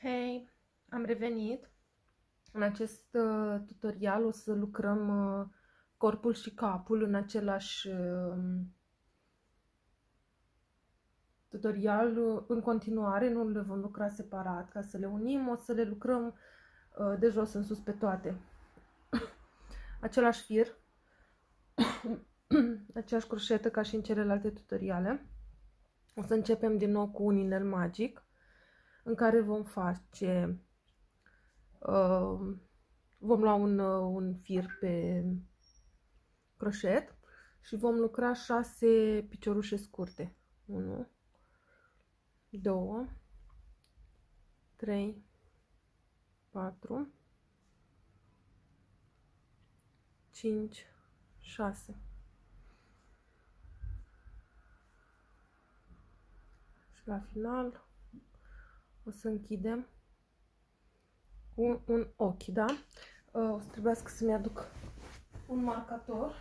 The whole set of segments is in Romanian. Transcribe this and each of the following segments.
Hei, am revenit. În acest tutorial o să lucrăm corpul și capul în același tutorial. În continuare nu le vom lucra separat ca să le unim, o să le lucrăm de jos în sus pe toate. Același fir, aceeași croșetă ca și în celelalte tutoriale. O să începem din nou cu un inel magic în care vom face vom lua un fir pe croșet și vom lucra 6 piciorușe scurte. 1, 2, 3, 4, 5, 6. Și la final o să închidem cu un ochi, da? O să trebuiască să-mi aduc un marcator.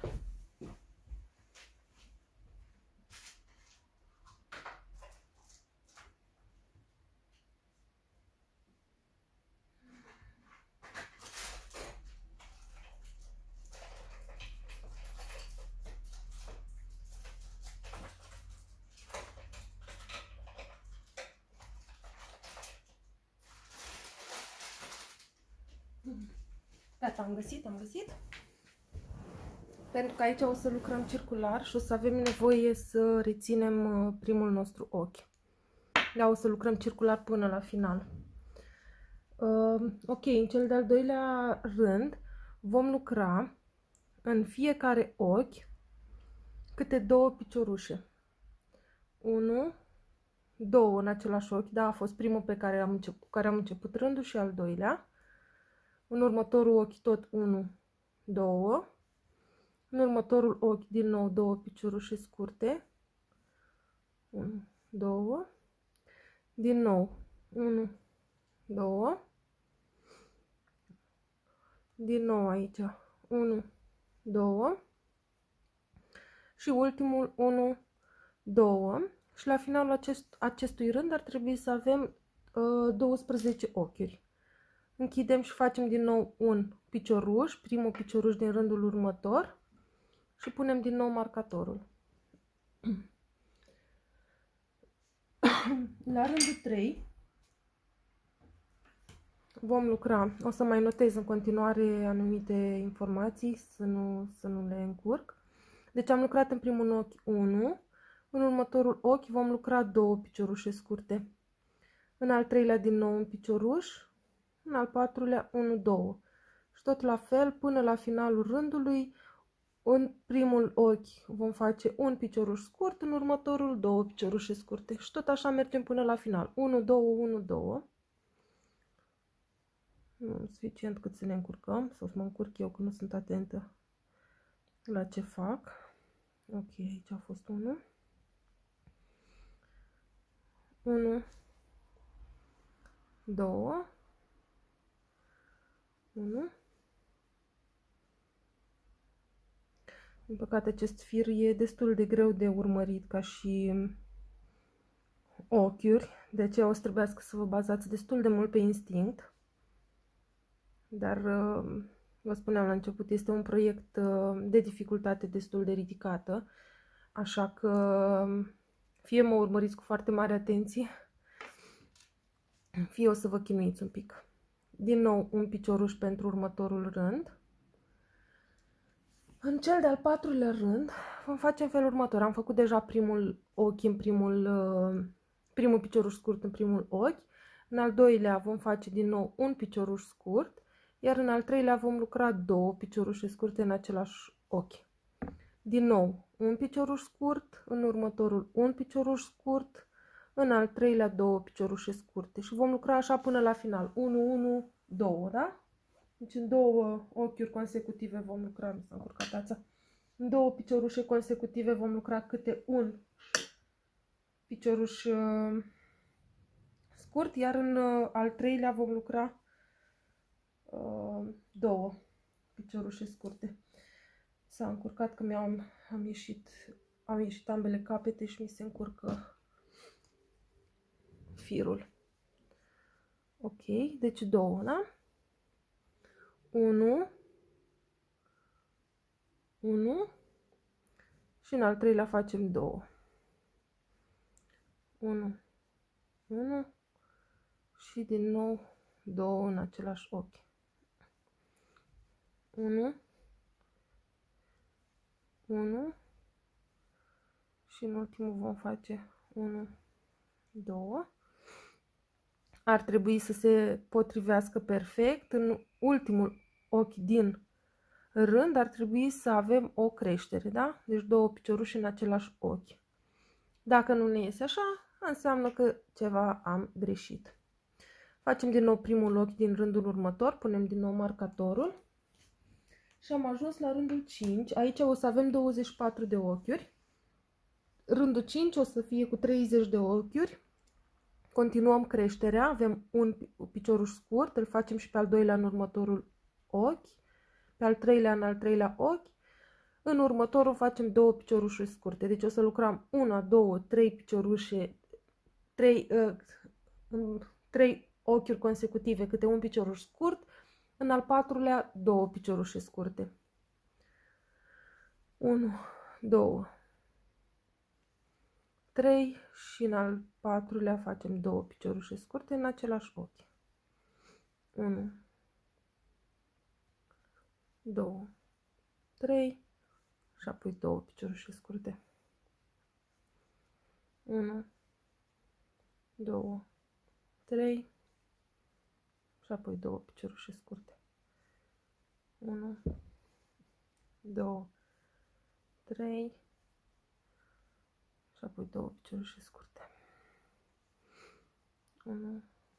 Gata, am găsit. Pentru că aici o să lucrăm circular și o să avem nevoie să reținem primul nostru ochi. Da, o să lucrăm circular până la final. Ok, în cel de-al doilea rând vom lucra în fiecare ochi câte 2 piciorușe. 1, 2 în același ochi, da, a fost primul pe care cu care am început rândul și al doilea. În următorul ochi tot 1, 2. În următorul ochi din nou 2 piciorușe scurte. 1, 2. Din nou 1, 2. Din nou aici 1, 2. Și ultimul 1, 2. Și la finalul acestui rând ar trebui să avem 12 ochiuri. Închidem și facem din nou un picioruș, primul picioruș din rândul următor și punem din nou marcatorul. La rândul 3 vom lucra, o să mai notez în continuare anumite informații să nu le încurc. Deci am lucrat în primul ochi 1, în următorul ochi vom lucra 2 piciorușe scurte. În al treilea din nou un picioruș, în al patrulea 1, 2. Și tot la fel până la finalul rândului. În primul ochi vom face un picioruș scurt, în următorul 2 piciorușe scurte. Și tot așa mergem până la final. 1, 2, 1, 2. Nu suficient cât să ne încurcăm, sau să mă încurc eu că nu sunt atentă la ce fac. Ok, aici a fost 1. 1, 2, 1. Din păcate acest fir e destul de greu de urmărit ca și ochiuri, de aceea o să trebuiască să vă bazați destul de mult pe instinct. Dar, vă spuneam la început, este un proiect de dificultate destul de ridicată, așa că fie mă urmăriți cu foarte mare atenție, fie o să vă chinuiți un pic. Din nou un picioruș pentru următorul rând. În cel de-al patrulea rând vom face în felul următor. Am făcut deja primul ochi în primul picioruș scurt în primul ochi. În al doilea vom face din nou un picioruș scurt, iar în al treilea vom lucra 2 piciorușe scurte în același ochi. Din nou un picioruș scurt, în următorul un picioruș scurt, în al treilea 2 piciorușe scurte și vom lucra așa până la final. 1, 1, 2, da? Deci în 2 ochiuri consecutive vom lucra, mi s-a încurcat tața. În 2 piciorușe consecutive vom lucra câte un picioruș scurt, iar în al treilea vom lucra 2 piciorușe scurte. S-a încurcat că am ieșit ambele capete și mi se încurcă firul. Ok, deci 2, da? 1, 1 și în al treilea facem 2. 1, 1 și din nou 2 în același ochi. 1, 1 și în ultimul vom face 1, 2. Ar trebui să se potrivească perfect. În ultimul ochi din rând ar trebui să avem o creștere, da? Deci 2 picioruși în același ochi. Dacă nu ne iese așa, înseamnă că ceva am greșit. Facem din nou primul ochi din rândul următor, punem din nou marcatorul și am ajuns la rândul 5. Aici o să avem 24 de ochiuri. Rândul 5 o să fie cu 30 de ochiuri. Continuăm creșterea, avem un picioruș scurt, îl facem și pe al doilea în următorul ochi, pe al treilea în al treilea ochi. În următorul facem 2 piciorușuri scurte, deci o să lucrăm 1, 2, 3 piciorușe, 3 ochiuri consecutive, câte un picioruș scurt, în al patrulea 2 piciorușe scurte. 1, 2, 3 și în al patrulea facem 2 piciorușe scurte în același ochi. 1, 2, 3 și apoi 2 piciorușe scurte. 1, 2, 3 și apoi 2 piciorușe scurte. 1, 2, 3 și apoi 2 piciorușe scurte. 1,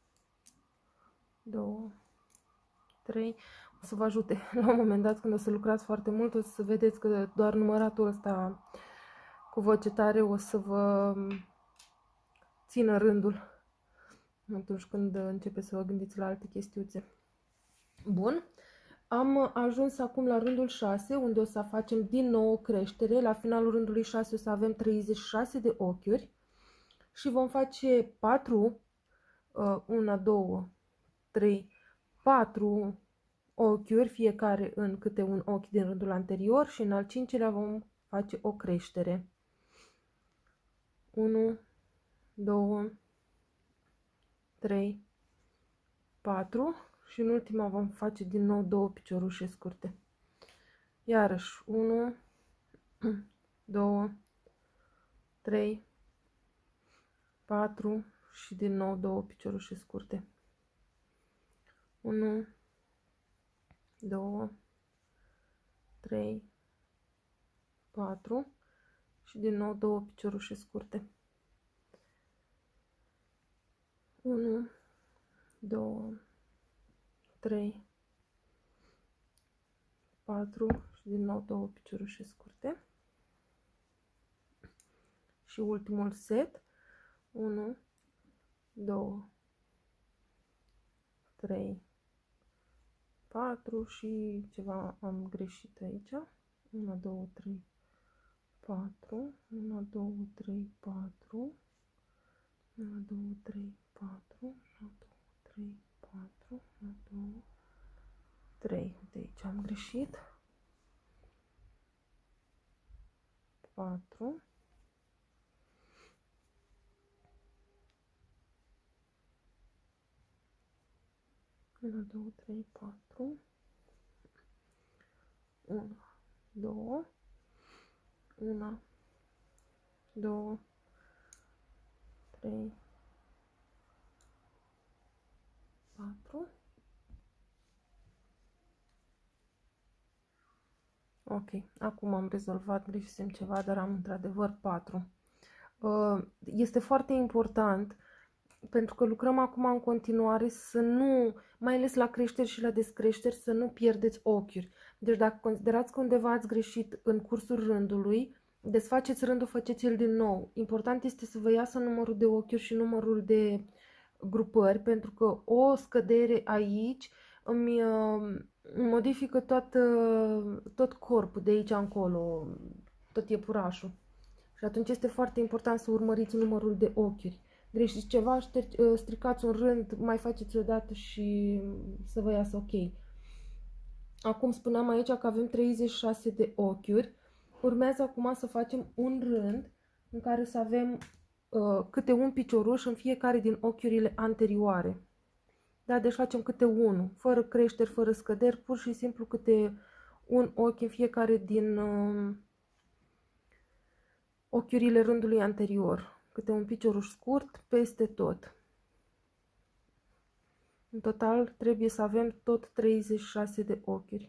2, 3. O să vă ajute la un moment dat când o să lucrați foarte mult, o să vedeți că doar număratul ăsta cu voce tare o să vă țină rândul atunci când începeți să vă gândiți la alte chestiuțe. Bun. Am ajuns acum la rândul 6, unde o să facem din nou o creștere. La finalul rândului 6 o să avem 36 de ochiuri și vom face 4, 1, 2, 3, 4 ochiuri, fiecare în câte un ochi din rândul anterior și în al cincilea vom face o creștere. 1, 2, 3, 4 și în ultima vom face din nou 2 piciorușe scurte. Iarăși 1, 2, 3, 4 și din nou 2 piciorușe scurte. 1, 2, 3, 4 și din nou 2 piciorușe scurte. 1, 2, 3, 4 și din nou 2 piciorușe scurte. Și ultimul set. 1, 2, 3, 4 și ceva am greșit aici. 1, 2, 3, 4, 1, 2, 3, 4, 1, 2, 3, 4, 1, 2, 3, 4, 1, 2, 3. De aici am greșit. 4. 1, 2, 3, 4. 1, 2. 1, 2, 3, 4. Ok, acum am rezolvat, greșisem ceva, dar am într-adevăr 4. Este foarte important, pentru că lucrăm acum în continuare, să nu, mai ales la creșteri și la descreșteri, să nu pierdeți ochiuri. Deci dacă considerați că undeva ați greșit în cursul rândului, desfaceți rândul, faceți-l din nou. Important este să vă iasă numărul de ochiuri și numărul de grupări, pentru că o scădere aici îmi modifică tot corpul de aici încolo, tot iepurașul. Și atunci este foarte important să urmăriți numărul de ochiuri. greșiți ceva, stricați un rând, mai faceți o dată și să vă iasă ok. Acum spuneam aici că avem 36 de ochiuri. Urmează acum să facem un rând în care să avem câte un picioruș în fiecare din ochiurile anterioare. Da, deci facem câte unul, fără creșteri, fără scăderi, pur și simplu câte un ochi în fiecare din ochiurile rândului anterior. Câte un picioruș scurt peste tot. În total trebuie să avem tot 36 de ochiuri.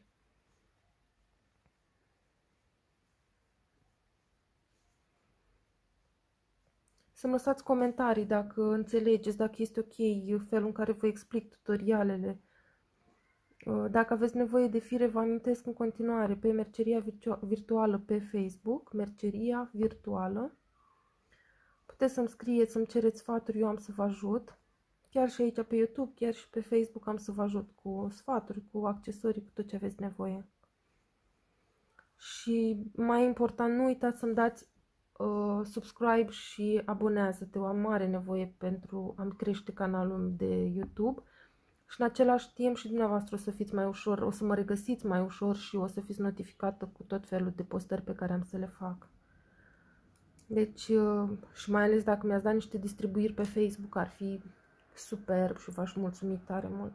Să-mi lăsați comentarii dacă înțelegeți, dacă este ok felul în care vă explic tutorialele. Dacă aveți nevoie de fire, vă amintesc în continuare pe Merceria Virtuală pe Facebook, Merceria Virtuală. Puteți să-mi scrieți, să-mi cereți sfaturi, eu am să vă ajut. Chiar și aici pe YouTube, chiar și pe Facebook am să vă ajut cu sfaturi, cu accesorii, cu tot ce aveți nevoie. Și mai important, nu uitați să-mi dați subscribe și abonează-te, o am mare nevoie pentru a-mi crește canalul de YouTube și în același timp și dumneavoastră o să fiți mai ușor, o să mă regăsiți mai ușor și o să fiți notificată cu tot felul de postări pe care am să le fac. Deci, și mai ales dacă mi-ați dat niște distribuiri pe Facebook, ar fi superb și v-aș mulțumi tare mult.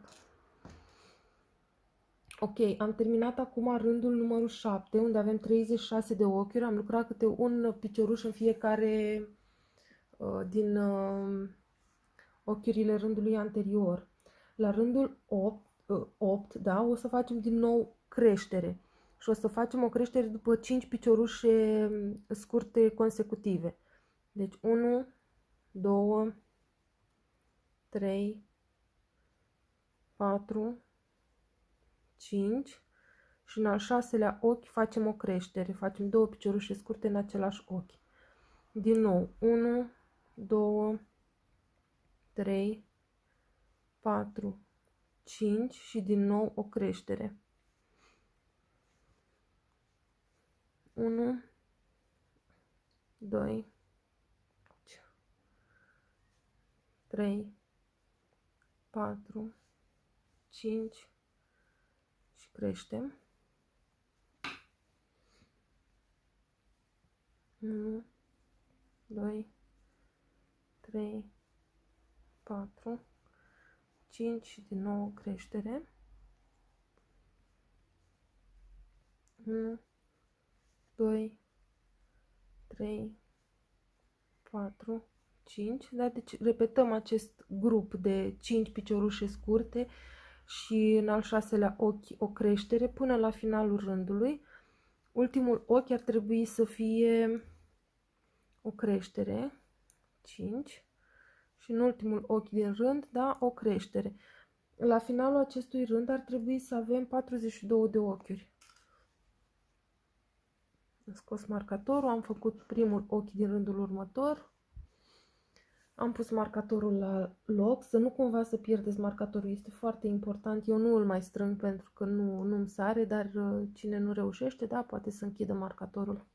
Ok, am terminat acum rândul numărul 7, unde avem 36 de ochiuri. Am lucrat câte un picioruș în fiecare din ochiurile rândului anterior. La rândul 8, da, o să facem din nou creștere. Și o să facem o creștere după 5 piciorușe scurte consecutive. Deci 1, 2, 3, 4, 5 și în al 6-lea ochi facem o creștere. Facem 2 piciorușe scurte în același ochi. Din nou, 1, 2, 3, 4, 5 și din nou o creștere. 1, 2, 3, 4, 5 și creștem. 1, 2, 3, 4, 5 și din nou o creștere. 1, 2, 3, 4, 5. Da? Deci repetăm acest grup de 5 piciorușe scurte și în al 6-lea ochi o creștere până la finalul rândului. Ultimul ochi ar trebui să fie o creștere, 5, și în ultimul ochi din rând, da, o creștere. La finalul acestui rând ar trebui să avem 42 de ochiuri. Am scos marcatorul, am făcut primul ochi din rândul următor. Am pus marcatorul la loc, să nu cumva să pierdeți marcatorul, este foarte important. Eu nu îl mai strâng pentru că nu-mi sare, dar cine nu reușește, da, poate să închidă marcatorul.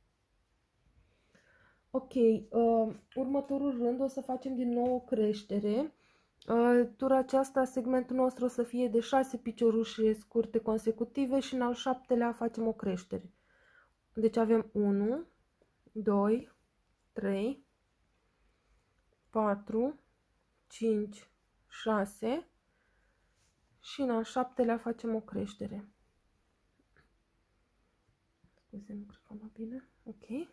Ok, următorul rând o să facem din nou o creștere. Tura aceasta, segmentul nostru o să fie de 6 piciorușe scurte consecutive și în al 7-lea facem o creștere. Deci avem 1, 2, 3, 4, 5, 6 și în al 7-lea facem o creștere. Scuze, nu cred că am bine. Ok.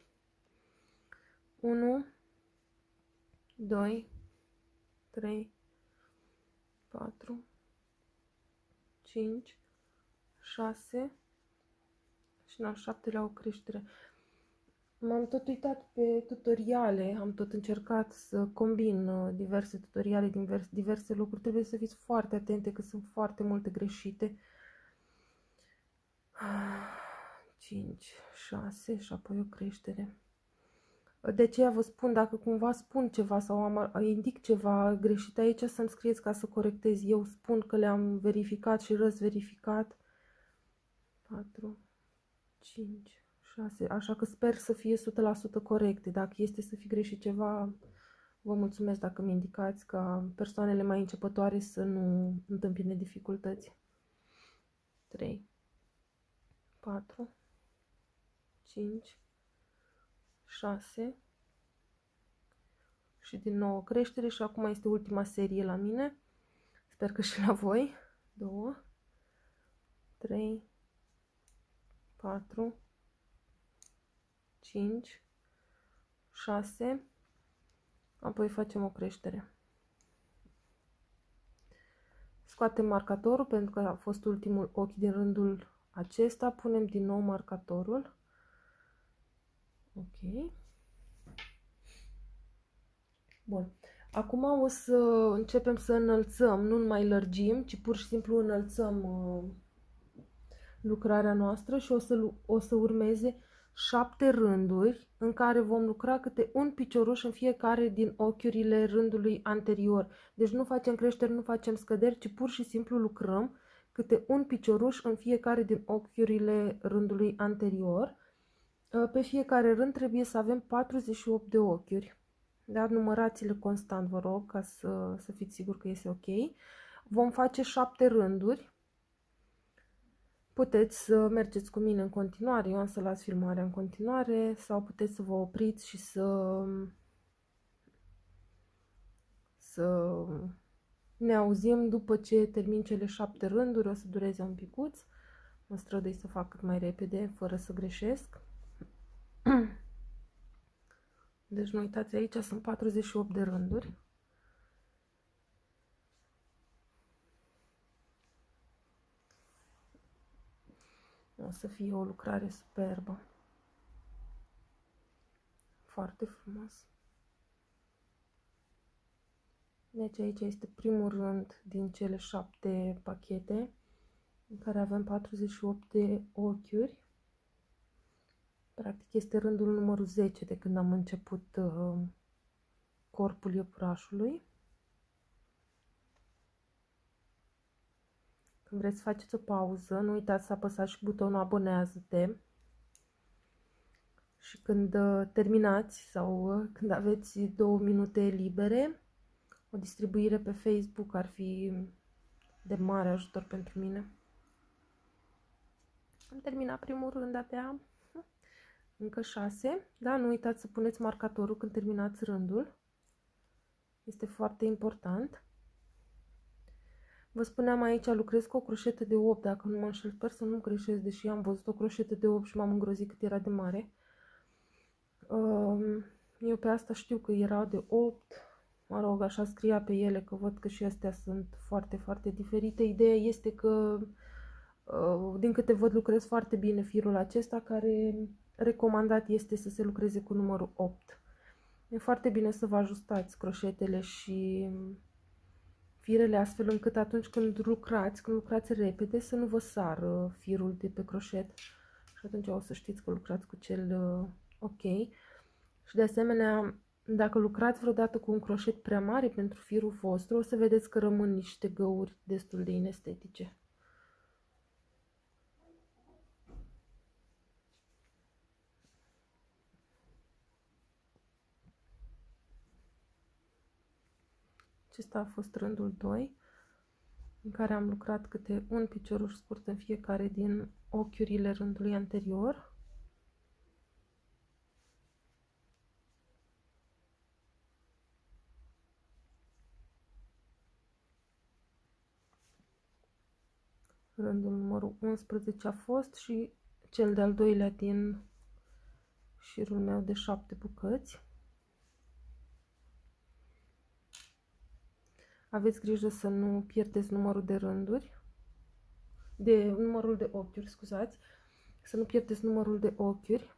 1, 2, 3, 4, 5, 6 și în al 7-lea o creștere. M-am tot uitat pe tutoriale, am tot încercat să combin diverse tutoriale din diverse locuri. Trebuie să fiți foarte atente că sunt foarte multe greșite. 5, 6 și apoi o creștere. De aceea vă spun, dacă cumva spun ceva sau indic ceva greșit aici, să-mi scrieți ca să corectez. Eu spun că le-am verificat și răsverificat. 4, 5, 6, așa că sper să fie 100% corecte. Dacă este să fi greșit ceva, Vă mulțumesc dacă mi indicați ca persoanele mai începătoare să nu întâmpine dificultăți. 3, 4, 5, 6 și din nou o creștere și acum este ultima serie la mine. Sper că și la voi. 2, 3, 4, 5, 6, apoi facem o creștere. Scoatem marcatorul pentru că a fost ultimul ochi din rândul acesta. Punem din nou marcatorul. Ok. Bun. Acum o să începem să înălțăm, nu mai lărgim, ci pur și simplu înălțăm lucrarea noastră și o să urmeze 7 rânduri în care vom lucra câte un picioruș în fiecare din ochiurile rândului anterior. Deci nu facem creșteri, nu facem scăderi, ci pur și simplu lucrăm câte un picioruș în fiecare din ochiurile rândului anterior. Pe fiecare rând trebuie să avem 48 de ochiuri. Dar numărați-le constant, vă rog, ca să fiți siguri că este ok. Vom face 7 rânduri. Puteți să mergeți cu mine în continuare, eu am să las filmarea în continuare, sau puteți să vă opriți și să ne auzim după ce termin cele 7 rânduri. O să dureze un picuț. Mă strădui să fac cât mai repede, fără să greșesc. Deci nu uitați, aici sunt 48 de rânduri. O să fie o lucrare superbă. Foarte frumos. Deci aici este primul rând din cele 7 pachete în care avem 48 de ochiuri. Practic este rândul numărul 10 de când am început corpul iepurașului. Când vreți să faceți o pauză, nu uitați să apăsați și butonul abonează-te. Și când terminați sau când aveți 2 minute libere, o distribuire pe Facebook ar fi de mare ajutor pentru mine. Am terminat primul rând abia. Încă 6. Da, nu uitați să puneți marcatorul când terminați rândul. Este foarte important. Vă spuneam, aici lucrez cu o croșetă de 8, dacă nu mă înșel, sper să nu greșesc, deși am văzut o croșetă de 8 și m-am îngrozit cât era de mare. Eu pe asta știu că era de 8, mă rog, așa scria pe ele, că văd că și astea sunt foarte, foarte diferite. Ideea este că, din câte văd, lucrez foarte bine firul acesta, care recomandat este să se lucreze cu numărul 8. E foarte bine să vă ajustați croșetele și firele astfel încât atunci când lucrați repede, să nu vă sară firul de pe croșet. Și atunci o să știți că lucrați cu cel ok. Și de asemenea, dacă lucrați vreodată cu un croșet prea mare pentru firul vostru, o să vedeți că rămân niște găuri destul de inestetice. Acesta a fost rândul 2, în care am lucrat câte un picioruș scurt în fiecare din ochiurile rândului anterior. Rândul numărul 11 a fost și cel de-al doilea din șirul meu de 7 bucăți. Aveți grijă să nu pierdeți numărul de rânduri, numărul de ochiuri, scuzați, să nu pierdeți numărul de ochiuri.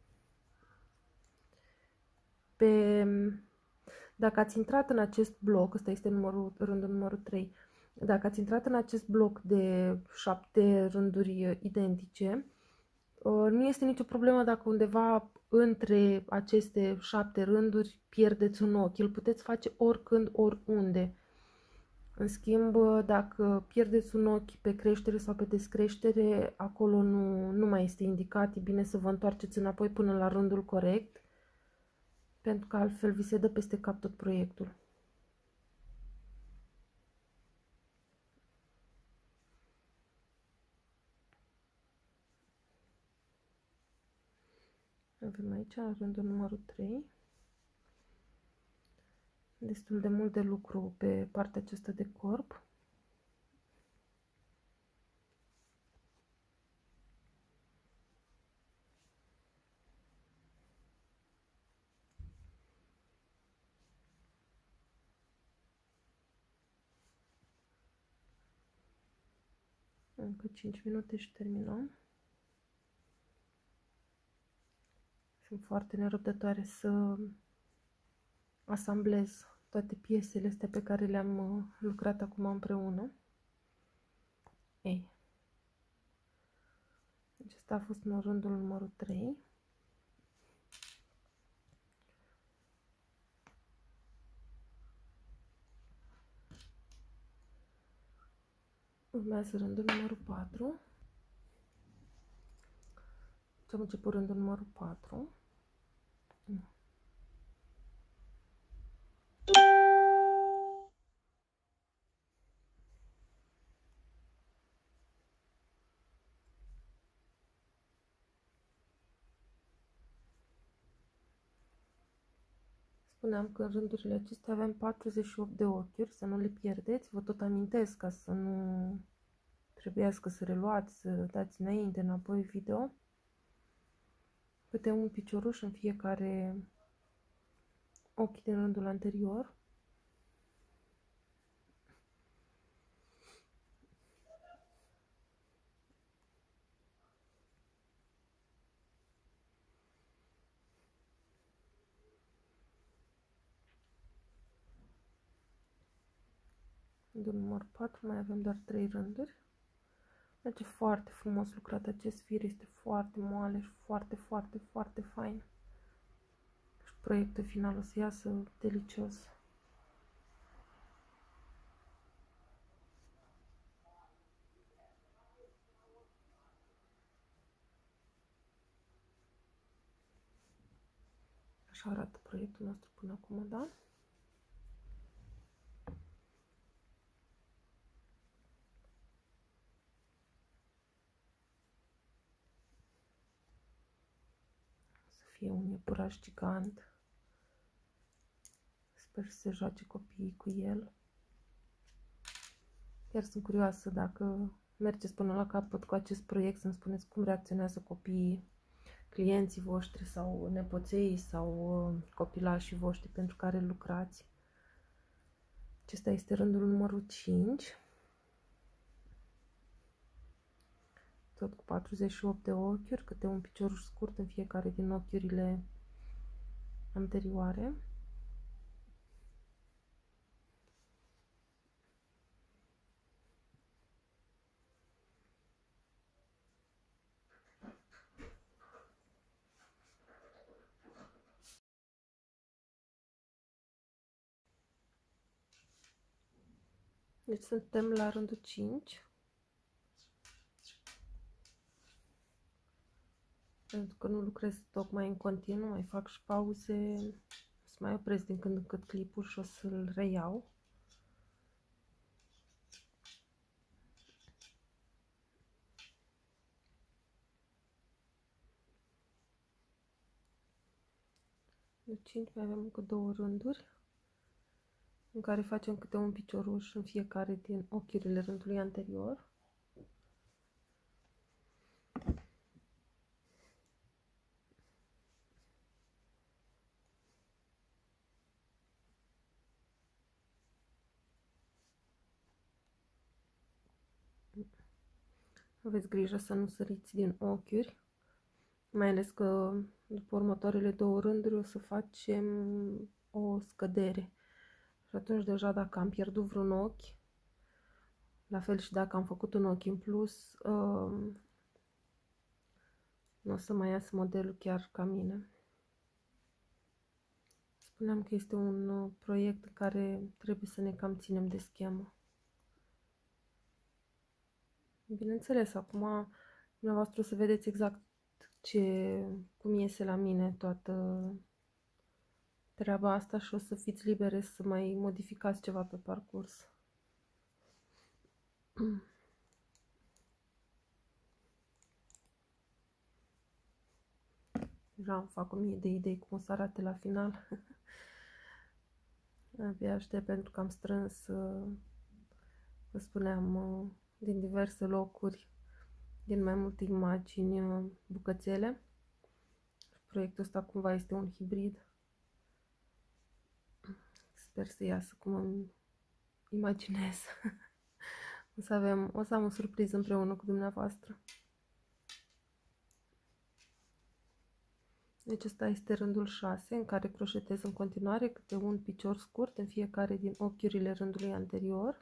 Dacă ați intrat în acest bloc, ăsta este rândul numărul 3, dacă ați intrat în acest bloc de 7 rânduri identice, nu este nicio problemă dacă undeva între aceste 7 rânduri pierdeți un ochi. Îl puteți face oricând, oriunde. În schimb, dacă pierdeți un ochi pe creștere sau pe descreștere, acolo nu mai este indicat. E bine să vă întoarceți înapoi până la rândul corect. pentru că altfel vi se dă peste cap tot proiectul. Avem aici rândul numărul 3. Destul de mult de lucru pe partea aceasta de corp. Încă 5 minute și terminăm. Sunt foarte nerăbdătoare să asamblez toate piesele astea pe care le-am lucrat acum împreună. Ei. Acesta a fost în rândul numărul 3. Urmează rândul numărul 4. Am început rândul numărul 4. Spuneam că în rândurile acestea avem 48 de ochiuri, să nu le pierdeți. Vă tot amintesc ca să nu trebuiască să reluați, să dați înainte, înapoi video. Câte un picioruș în fiecare ochi din rândul anterior. Rândul numărul 4, mai avem doar 3 rânduri. Merge foarte frumos lucrat acest fir, este foarte moale și foarte, foarte, foarte fain. Și proiectul final o să iasă delicios. Așa arată proiectul nostru până acum, da? Să fie un iepuraș gigant. Sper să se joace copiii cu el. Chiar sunt curioasă dacă mergeți până la capăt cu acest proiect, să-mi spuneți cum reacționează copiii, clienții voștri sau nepoței sau copilașii voștri pentru care lucrați. Acesta este rândul numărul 5. Tot cu 48 de ochiuri, câte un picioruș scurt în fiecare din ochiurile anterioare. Deci suntem la rândul 5. Pentru că nu lucrez tocmai în continuu, mai fac și pauze, o să mai opresc din când în când clipul și o să-l reiau. De 5 mai avem încă 2 rânduri în care facem câte un picioruș în fiecare din ochiurile rândului anterior. Aveți grijă să nu săriți din ochiuri, mai ales că după următoarele 2 rânduri o să facem o scădere. Și atunci deja dacă am pierdut vreun ochi, la fel și dacă am făcut un ochi în plus, nu o să mai iasă modelul chiar ca mine. Spuneam că este un proiect în care trebuie să ne cam ținem de schemă. Bineînțeles, acum dumneavoastră o să vedeți exact cum iese la mine toată treaba asta și o să fiți libere să mai modificați ceva pe parcurs. Deja îmi fac 1000 de idei cum o să arate la final. Abia aștept pentru că am strâns, vă spuneam, din diverse locuri, din mai multe imagini, bucățele. Proiectul ăsta cumva este un hibrid. Sper să iasă cum îmi imaginez. O să am o surpriză împreună cu dumneavoastră. Deci ăsta este rândul 6 în care croșetez în continuare câte un picior scurt în fiecare din ochiurile rândului anterior.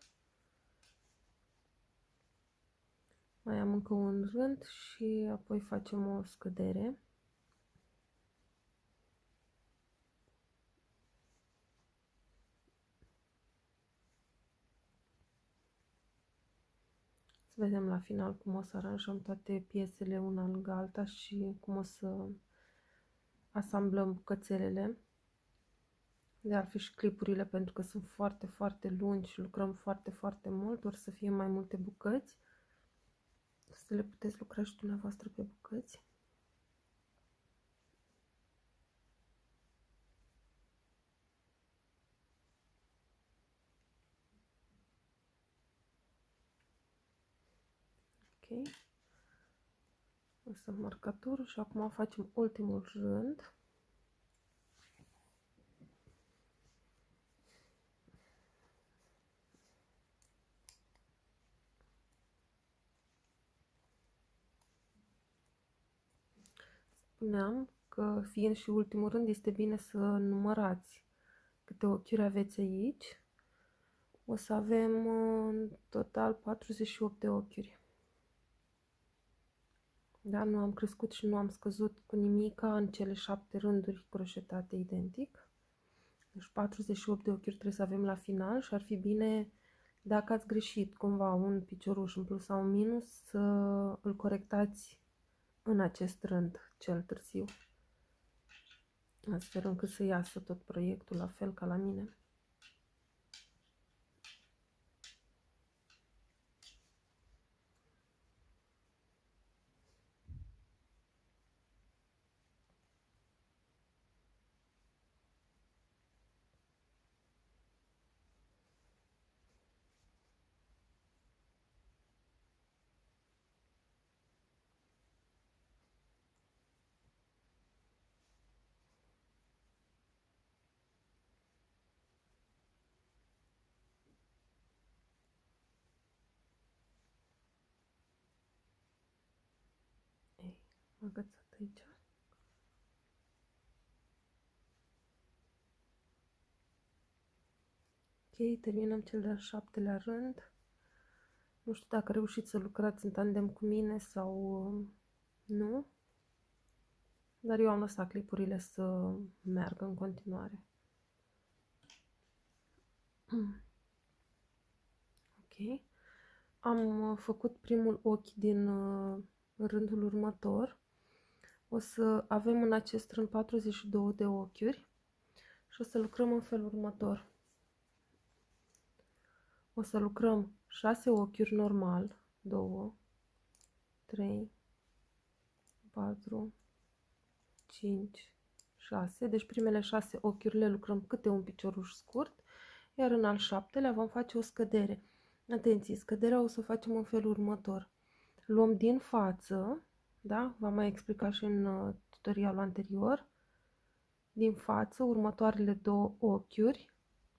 Mai am încă un rând și apoi facem o scădere. Să vedem la final cum o să aranjăm toate piesele una lângă alta și cum o să asamblăm bucățelele. De altfel și clipurile, pentru că sunt foarte, foarte lungi și lucrăm foarte, foarte mult, or să fie mai multe bucăți. Să le puteți lucra și dumneavoastră pe bucăți. Ok. Lăsăm marcatorul și acum facem ultimul rând. Spuneam că, fiind și ultimul rând, este bine să numărați câte ochiuri aveți aici. O să avem în total 48 de ochiuri. Da, nu am crescut și nu am scăzut cu nimica în cele 7 rânduri croșetate identic. Deci 48 de ochiuri trebuie să avem la final și ar fi bine, dacă ați greșit cumva un picioruș în plus sau în minus, să îl corectați în acest rând cel târziu. Astfel încât să iasă tot proiectul la fel ca la mine. Agățat aici. Ok, terminăm cel de-al 7-lea rând. Nu știu dacă reușiți să lucrați în tandem cu mine sau nu, dar eu am lăsat clipurile să meargă în continuare. Ok, am făcut primul ochi din rândul următor. O să avem în acest rând 42 de ochiuri și o să lucrăm în felul următor. O să lucrăm 6 ochiuri normal, 2, 3, 4, 5, 6. Deci primele 6 ochiuri le lucrăm câte un picioruș scurt, iar în al 7-lea vom face o scădere. Atenție, scăderea o să o facem în felul următor. Luăm din față, da? V-am mai explicat și în tutorialul anterior. Din față, următoarele 2 ochiuri,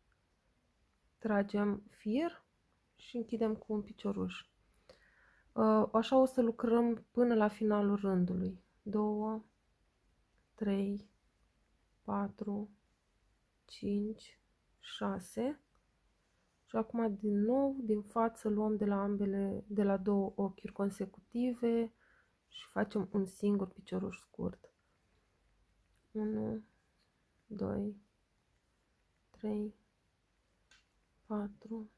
tragem fir și închidem cu un picioruș. Așa o să lucrăm până la finalul rândului. 2, 3, 4, 5, 6. Și acum din nou din față luăm de la 2 ochiuri consecutive și facem un singur picioruș scurt. 1, 2, 3, 4,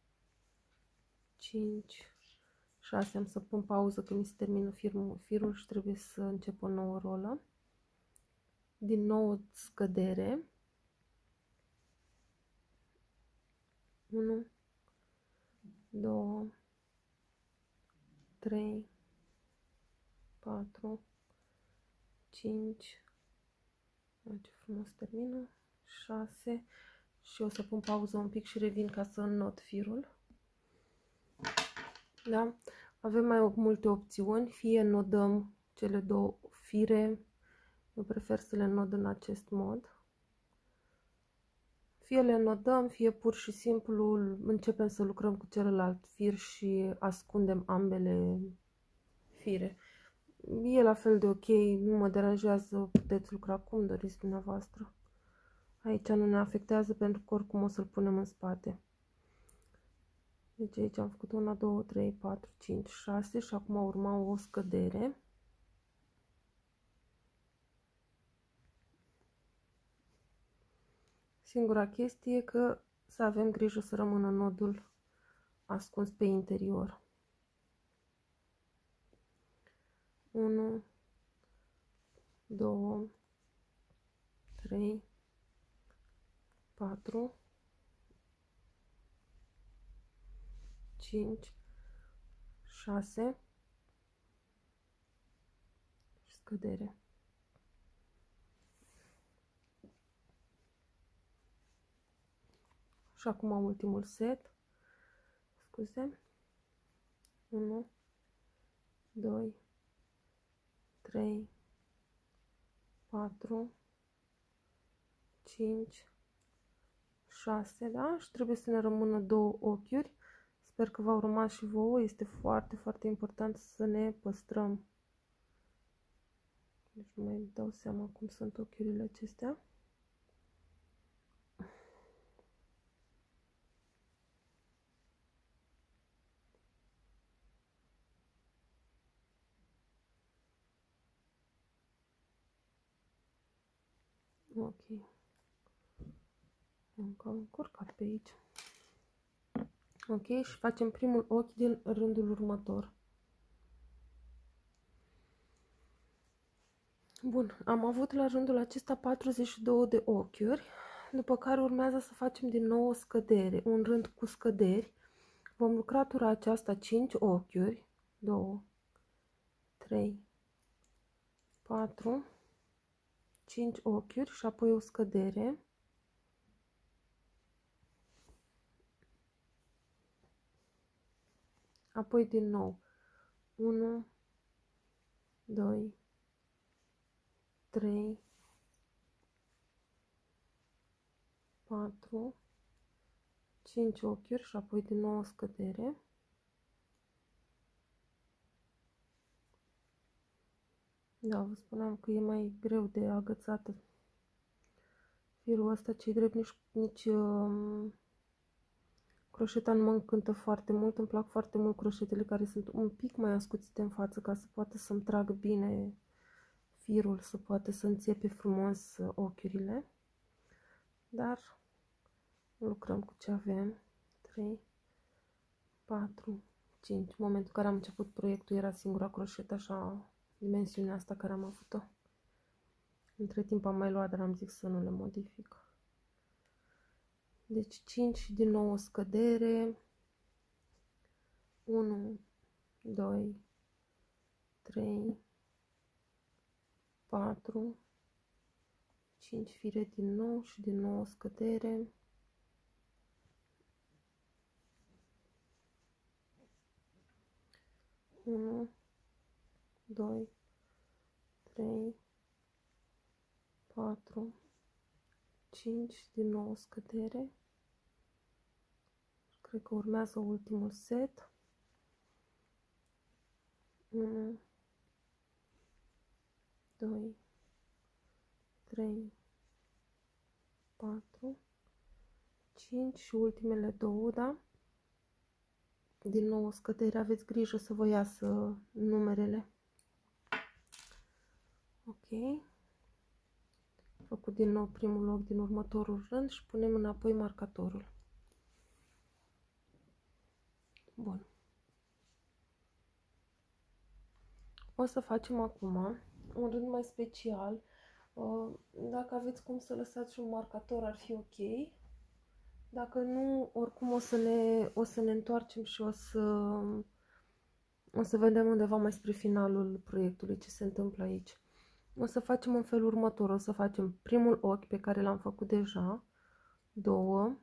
5, 6. Am să pun pauză când mi se termină firul și trebuie să încep o nouă rolă. Din nou scădere. 1, 2, 3, 4, 5, ce frumos termină, 6 și o să pun pauză un pic și revin ca să înnot firul. Da? Avem mai multe opțiuni, fie nodăm cele două fire, eu prefer să le nod în acest mod. Fie le nodăm, fie pur și simplu începem să lucrăm cu celălalt fir și ascundem ambele fire. E la fel de ok, nu mă deranjează, puteți lucra cum doriți dumneavoastră. Aici nu ne afectează pentru că oricum o să-l punem în spate. Deci aici am făcut 1, 2, 3, 4, 5, 6 și acum urma o scădere. Singura chestie e că să avem grijă să rămână nodul ascuns pe interior. 1, 2, 3, 4, 5, 6 și scădere. Și acum ultimul set. Scuze. 1, 2, 3, 4, 5, 6, da? Și trebuie să ne rămână două ochiuri. Sper că v-au rămas și vouă. Este foarte, foarte important să ne păstrăm. Deci nu mai dau seama cum sunt ochiurile acestea. Ok. Am cam încurcat pe aici. Ok, și facem primul ochi din rândul următor. Bun, am avut la rândul acesta 42 de ochiuri, după care urmează să facem din nou o scădere, un rând cu scăderi. Vom lucra tura aceasta 5 ochiuri, 2, 3, 4, 5 ochiuri și apoi o scădere. Apoi din nou 1, 2, 3, 4, 5 ochiuri și apoi din nou o scădere. Da, vă spuneam că e mai greu de agățat firul ăsta, ce-i drept, nici croșeta nu mă încântă foarte mult. Îmi plac foarte mult croșetele care sunt un pic mai ascuțite în față, ca să poată să-mi trag bine firul, să poată să înțepe frumos ochiurile. Dar lucrăm cu ce avem. 3, 4, 5. În momentul în care am început proiectul era singura croșetă, așa, dimensiunea asta care am avut-o. Între timp am mai luat, dar am zis să nu le modific. Deci 5 din nou o scădere. 1, 2, 3, 4, 5 fire din nou și din nou o scădere. 1, 2, 3, 4, 5, din nou o scădere. Cred că urmează ultimul set. 1, 2, 3, 4, 5 și ultimele două, da? Din nou o scădere, aveți grijă să vă iasă numerele. Ok. Făcut din nou primul ochi din următorul rând și punem înapoi marcatorul. Bun. O să facem acum un rând mai special. Dacă aveți cum să lăsați și un marcator ar fi ok. Dacă nu, oricum o să ne întoarcem și o să vedem undeva mai spre finalul proiectului ce se întâmplă aici. O să facem în felul următor. O să facem primul ochi pe care l-am făcut deja. 2,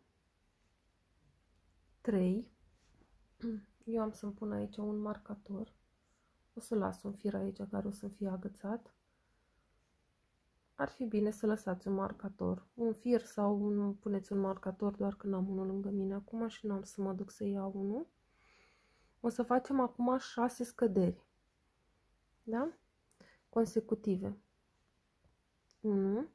3. Eu am să-mi pun aici un marcator. O să las un fir aici care o să fie agățat. Ar fi bine să lăsați un marcator, un fir sau puneți un marcator, doar că n-am unul lângă mine acum și n-am să mă duc să iau unul. O să facem acum 6 scăderi, da? Consecutive. 1,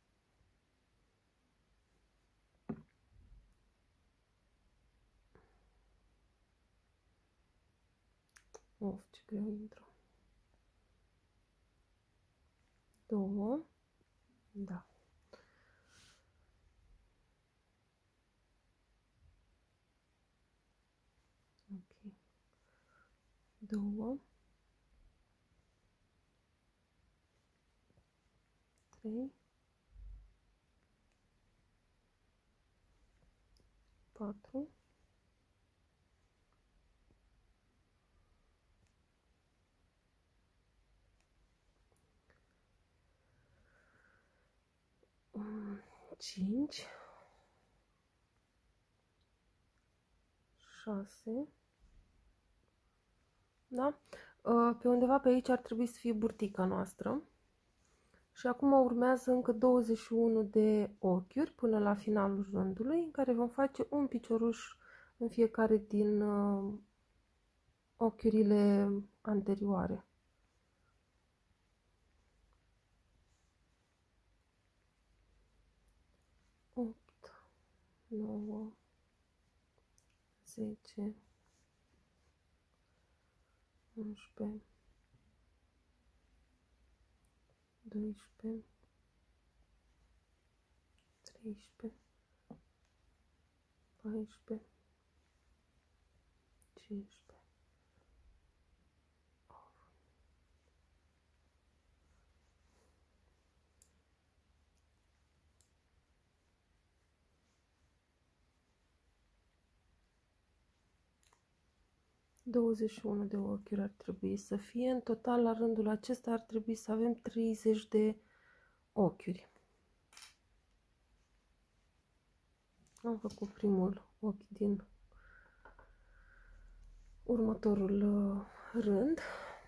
ce greu intră. 2, da. Ok. 2, 3, 4, 5, 6, da? Pe undeva pe aici ar trebui să fie burtica noastră. Și acum urmează încă 21 de ochiuri până la finalul rândului, în care vom face un picioruș în fiecare din ochiurile anterioare. 8, 9, 10, 11, 12, 13, 14, 15, 21 de ochiuri ar trebui să fie. În total, la rândul acesta, ar trebui să avem 30 de ochiuri. Am făcut primul ochi din următorul rând.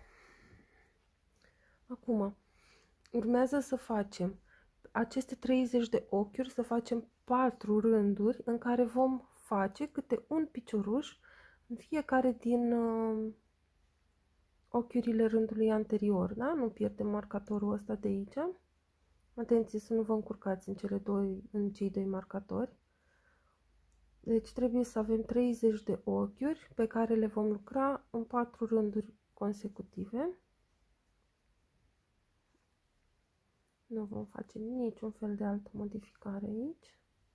Acum, urmează să facem aceste 30 de ochiuri, să facem 4 rânduri în care vom face câte un picioruș în fiecare din ochiurile rândului anterior, da? Nu pierdem marcatorul ăsta de aici. Atenție să nu vă încurcați în cei doi marcatori. Deci trebuie să avem 30 de ochiuri pe care le vom lucra în 4 rânduri consecutive. Nu vom face niciun fel de altă modificare aici.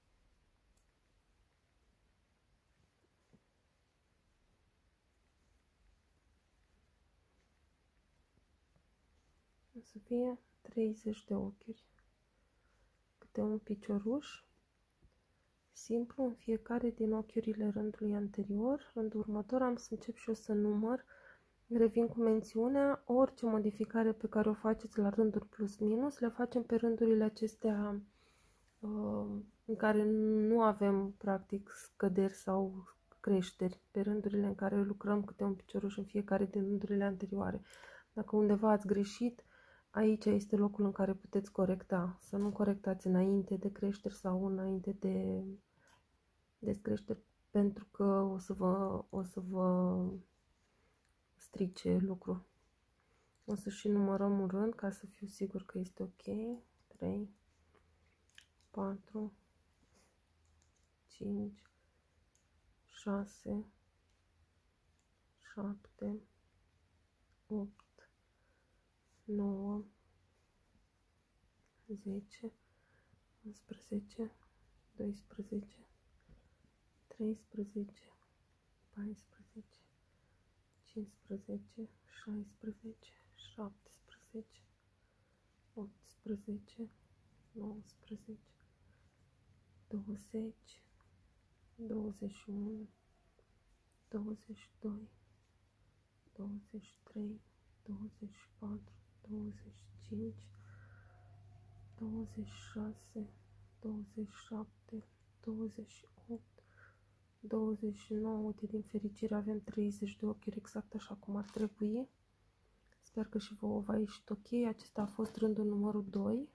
O să fie 30 de ochiuri. Câte un picioruș simplu în fiecare din ochiurile rândului anterior. Rândul următor am să încep și o să număr. Revin cu mențiunea, orice modificare pe care o faceți la rânduri plus minus, le facem pe rândurile acestea în care nu avem practic scăderi sau creșteri, pe rândurile în care lucrăm câte un picioruș în fiecare din rândurile anterioare. Dacă undeva ați greșit, aici este locul în care puteți corecta, să nu corectați înainte de creșteri sau înainte de descreșteri, pentru că o să vă strice lucru. O să și numărăm un rând ca să fiu sigur că este ok. 3, 4, 5, 6, 7, 8, 9, 10, 11, 12, 13, 14, 15, 16, 17, 18, 19, 20, 21, 22, 23, 24, 25, 26, 27, 28, 29. Uite, din fericire avem 30 de ochiuri exact așa cum ar trebui. Sper că și vouă va ieși ok. Acesta a fost rândul numărul 2.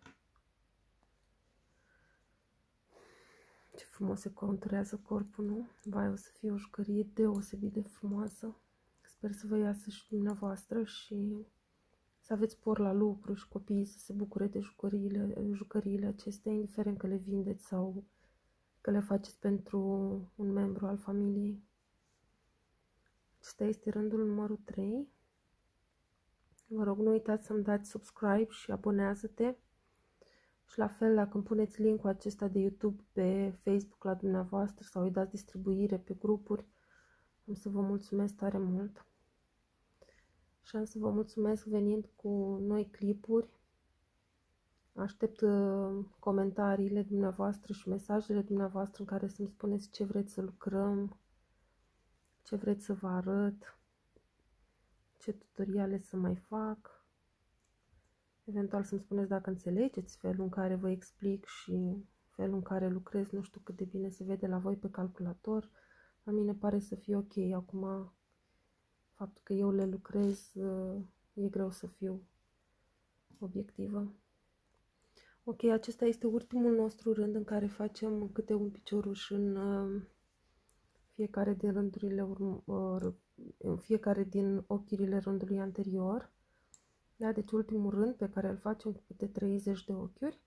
Ce frumos se conturează corpul, nu? Vai, o să fie o jucărie deosebit de frumoasă. Sper să vă iasă și dumneavoastră și să aveți por la lucru și copiii să se bucure de jucăriile acestea, indiferent că le vindeți sau că le faceți pentru un membru al familiei. Acesta este rândul numărul 3. Vă rog, nu uitați să-mi dați subscribe și abonează-te. Și la fel, dacă îmi puneți link-ul acesta de YouTube pe Facebook la dumneavoastră sau îi dați distribuire pe grupuri, am să vă mulțumesc tare mult. Și am să vă mulțumesc venind cu noi clipuri. Aștept comentariile dumneavoastră și mesajele dumneavoastră în care să-mi spuneți ce vreți să lucrăm, ce vreți să vă arăt, ce tutoriale să mai fac. Eventual să-mi spuneți dacă înțelegeți felul în care vă explic și felul în care lucrez. Nu știu cât de bine se vede la voi pe calculator. La mine pare să fie ok. Acum, faptul că eu le lucrez, e greu să fiu obiectivă. Ok, acesta este ultimul nostru rând în care facem câte un picioruș în fiecare din rândurile în fiecare din ochiurile rândului anterior. Da, deci ultimul rând pe care îl facem cu câte 30 de ochiuri.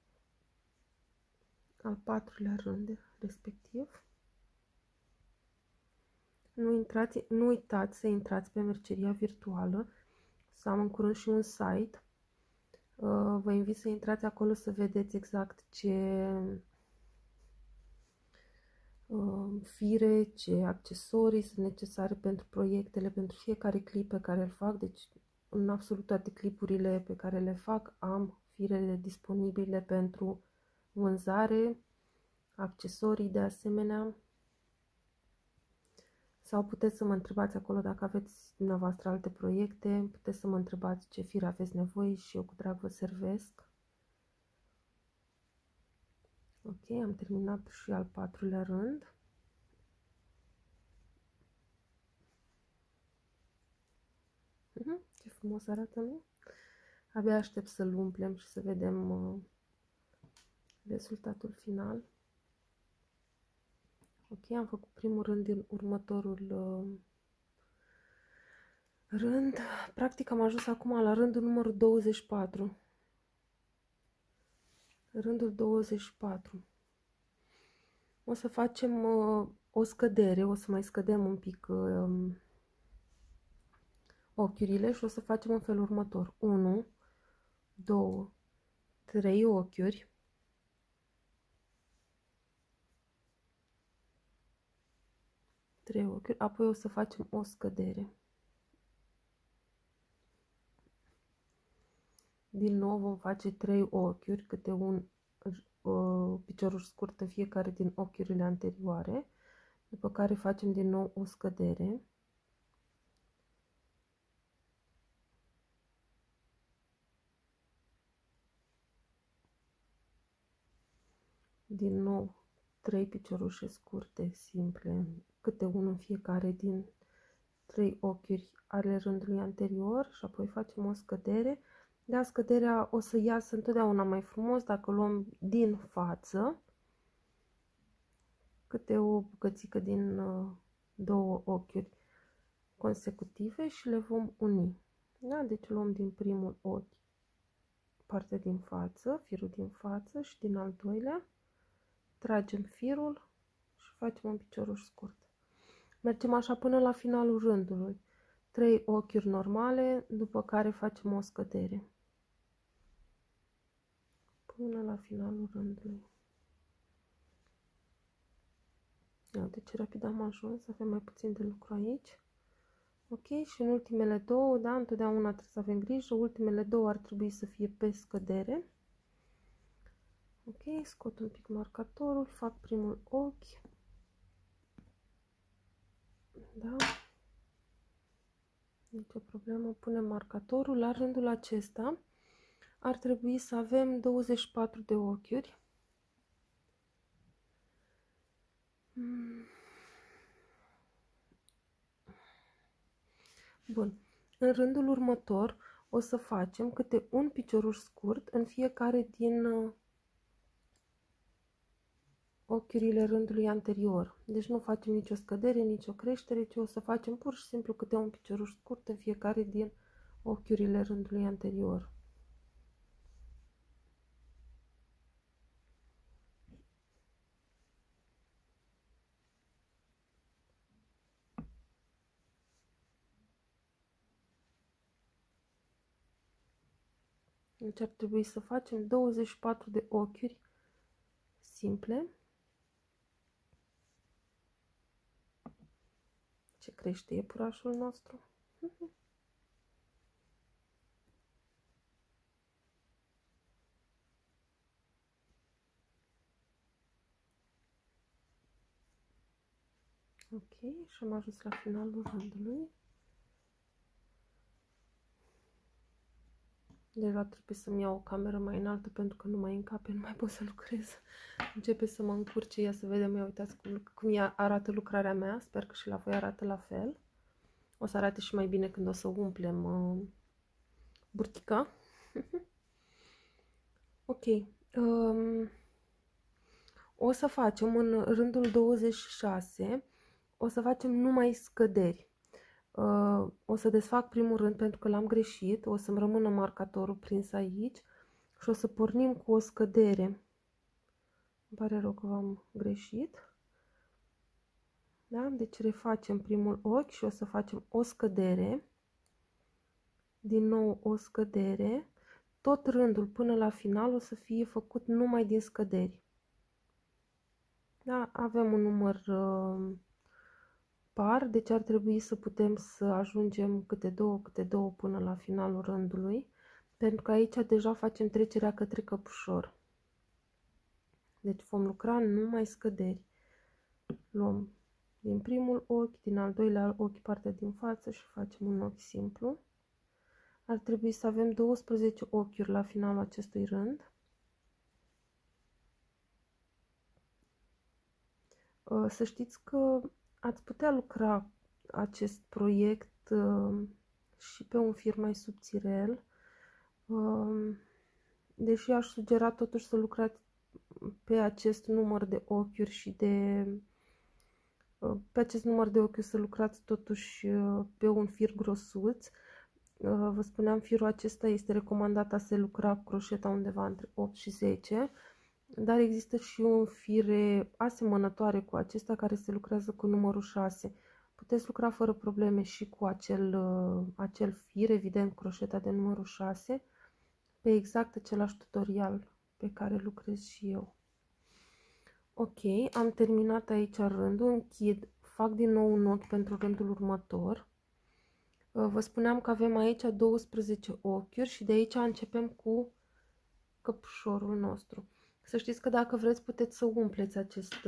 Al patrulea rând respectiv. Nu uitați să intrați pe merceria virtuală. Să am în curând și un site. Vă invit să intrați acolo să vedeți exact ce fire, ce accesorii sunt necesare pentru proiectele, pentru fiecare clip pe care îl fac. Deci în absolut toate clipurile pe care le fac am firele disponibile pentru vânzare, accesorii de asemenea. Sau puteți să mă întrebați acolo dacă aveți dumneavoastră alte proiecte, puteți să mă întrebați ce fire aveți nevoie și eu cu drag vă servesc. Ok, am terminat și al patrulea rând. Ce frumos arată, nu? Abia aștept să-l umplem și să vedem rezultatul final. Ok, am făcut primul rând din următorul rând. Practic am ajuns acum la rândul numărul 24. Rândul 24. O să facem o scădere, o să mai scădem un pic ochiurile și o să facem în felul următor. 1, 2, 3 ochiuri. Apoi o să facem o scădere. Din nou vom face 3 ochiuri, câte un picioruș scurt în fiecare din ochiurile anterioare, după care facem din nou o scădere. Din nou 3 piciorușe scurte, simple, câte unul în fiecare din 3 ochiuri ale rândului anterior și apoi facem o scădere. Da, scăderea o să iasă întotdeauna mai frumos dacă luăm din față câte o bucățică din două ochiuri consecutive și le vom uni. Da? Deci luăm din primul ochi partea din față, firul din față și din al doilea tragem firul și facem un picioruș scurt. Mergem așa până la finalul rândului. 3 ochiuri normale, după care facem o scădere. Până la finalul rândului. Uite ce rapid am ajuns, avem mai puțin de lucru aici. Ok, și în ultimele două, da, întotdeauna trebuie să avem grijă, ultimele două ar trebui să fie pe scădere. Ok, scot un pic marcatorul, fac primul ochi. Da? Nici o problemă. Punem marcatorul. La rândul acesta ar trebui să avem 24 de ochiuri. Bun. În rândul următor o să facem câte un picioruș scurt în fiecare din ochiurile rândului anterior. Deci nu facem nicio scădere, nicio creștere, ci o să facem pur și simplu câte un picioruș scurt în fiecare din ochiurile rândului anterior. Deci ar trebui să facem 24 de ochiuri simple. Ce crește iepurașul nostru. Ok, și am ajuns la finalul rândului. Deja trebuie să-mi iau o cameră mai înaltă pentru că nu mai încape, nu mai pot să lucrez. Începe să mă încurce, ia să vedem, ia uitați cum arată lucrarea mea, sper că și la voi arată la fel. O să arate și mai bine când o să umplem burtica. Ok. O să facem în rândul 26, o să facem numai scăderi. O să desfac primul rând pentru că l-am greșit, o să-mi rămână marcatorul prins aici și o să pornim cu o scădere. Îmi pare rău că v-am greșit. Da? Deci refacem primul ochi și o să facem o scădere. Din nou o scădere. Tot rândul până la final o să fie făcut numai din scăderi. Da? Avem un număr par, deci ar trebui să putem să ajungem câte două până la finalul rândului, pentru că aici deja facem trecerea către căpușor. Deci vom lucra numai scăderi. Luăm din primul ochi, din al doilea ochi partea din față și facem un ochi simplu. Ar trebui să avem 12 ochiuri la finalul acestui rând. Să știți că ați putea lucra acest proiect și pe un fir mai subțirel, deși aș sugera totuși să lucrați pe acest număr de ochiuri și pe acest număr de ochiuri să lucrați totuși pe un fir grosuț. Vă spuneam, firul acesta este recomandat a se lucra cu croșeta undeva între 8 și 10, dar există și un fire asemănătoare cu acesta care se lucrează cu numărul 6. Puteți lucra fără probleme și cu acel fir, evident croșeta de numărul 6, pe exact același tutorial pe care lucrez și eu. Ok, am terminat aici rândul, închid, fac din nou un ochi pentru rândul următor. Vă spuneam că avem aici 12 ochiuri și de aici începem cu căpușorul nostru. Să știți că dacă vreți puteți să umpleți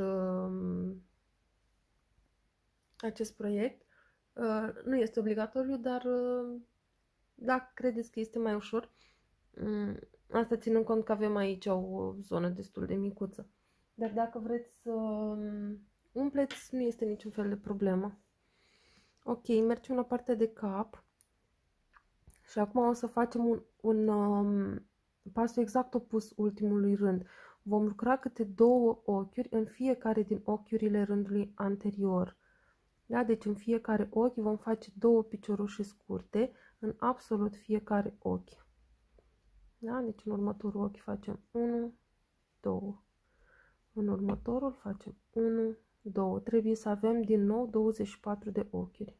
acest proiect. Nu este obligatoriu, dar dacă credeți că este mai ușor, asta ținând cont că avem aici o zonă destul de micuță. Dar dacă vreți să umpleți, nu este niciun fel de problemă. Ok, mergem la partea de cap și acum o să facem un pasul exact opus ultimului rând. Vom lucra câte două ochiuri în fiecare din ochiurile rândului anterior. Da? Deci în fiecare ochi vom face două piciorușe scurte în absolut fiecare ochi. Da? Deci în următorul ochi facem 1, 2. În următorul facem 1, 2. Trebuie să avem din nou 24 de ochiuri.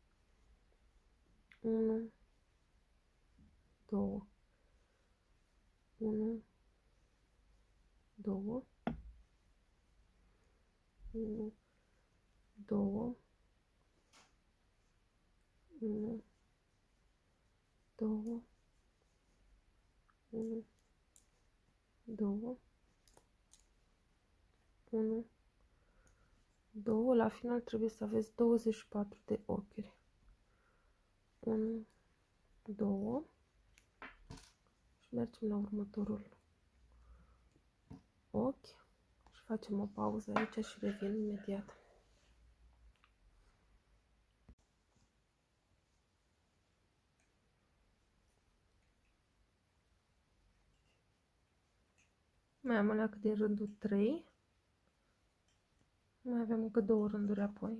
1, 2. 1, 2. 1, 2. 1, 2. 1, 2. 1, 2, la final trebuie să aveți 24 de ochiuri. 1, 2 și mergem la următorul ochi și facem o pauză aici și revin imediat. Mai am o leacă din rândul 3. Mai avem încă 2 rânduri apoi.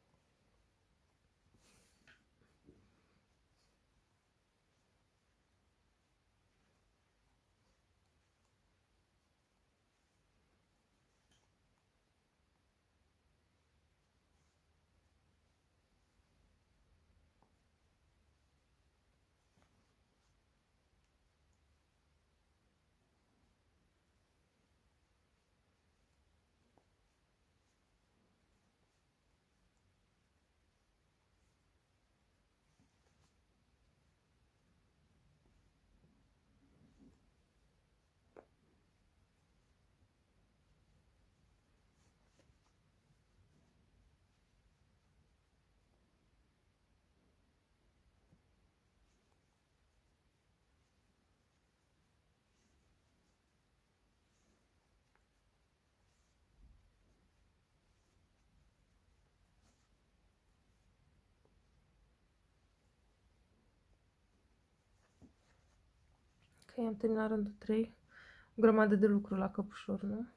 Ok, am terminat rândul 3. O grămadă de lucru la căpușor, nu?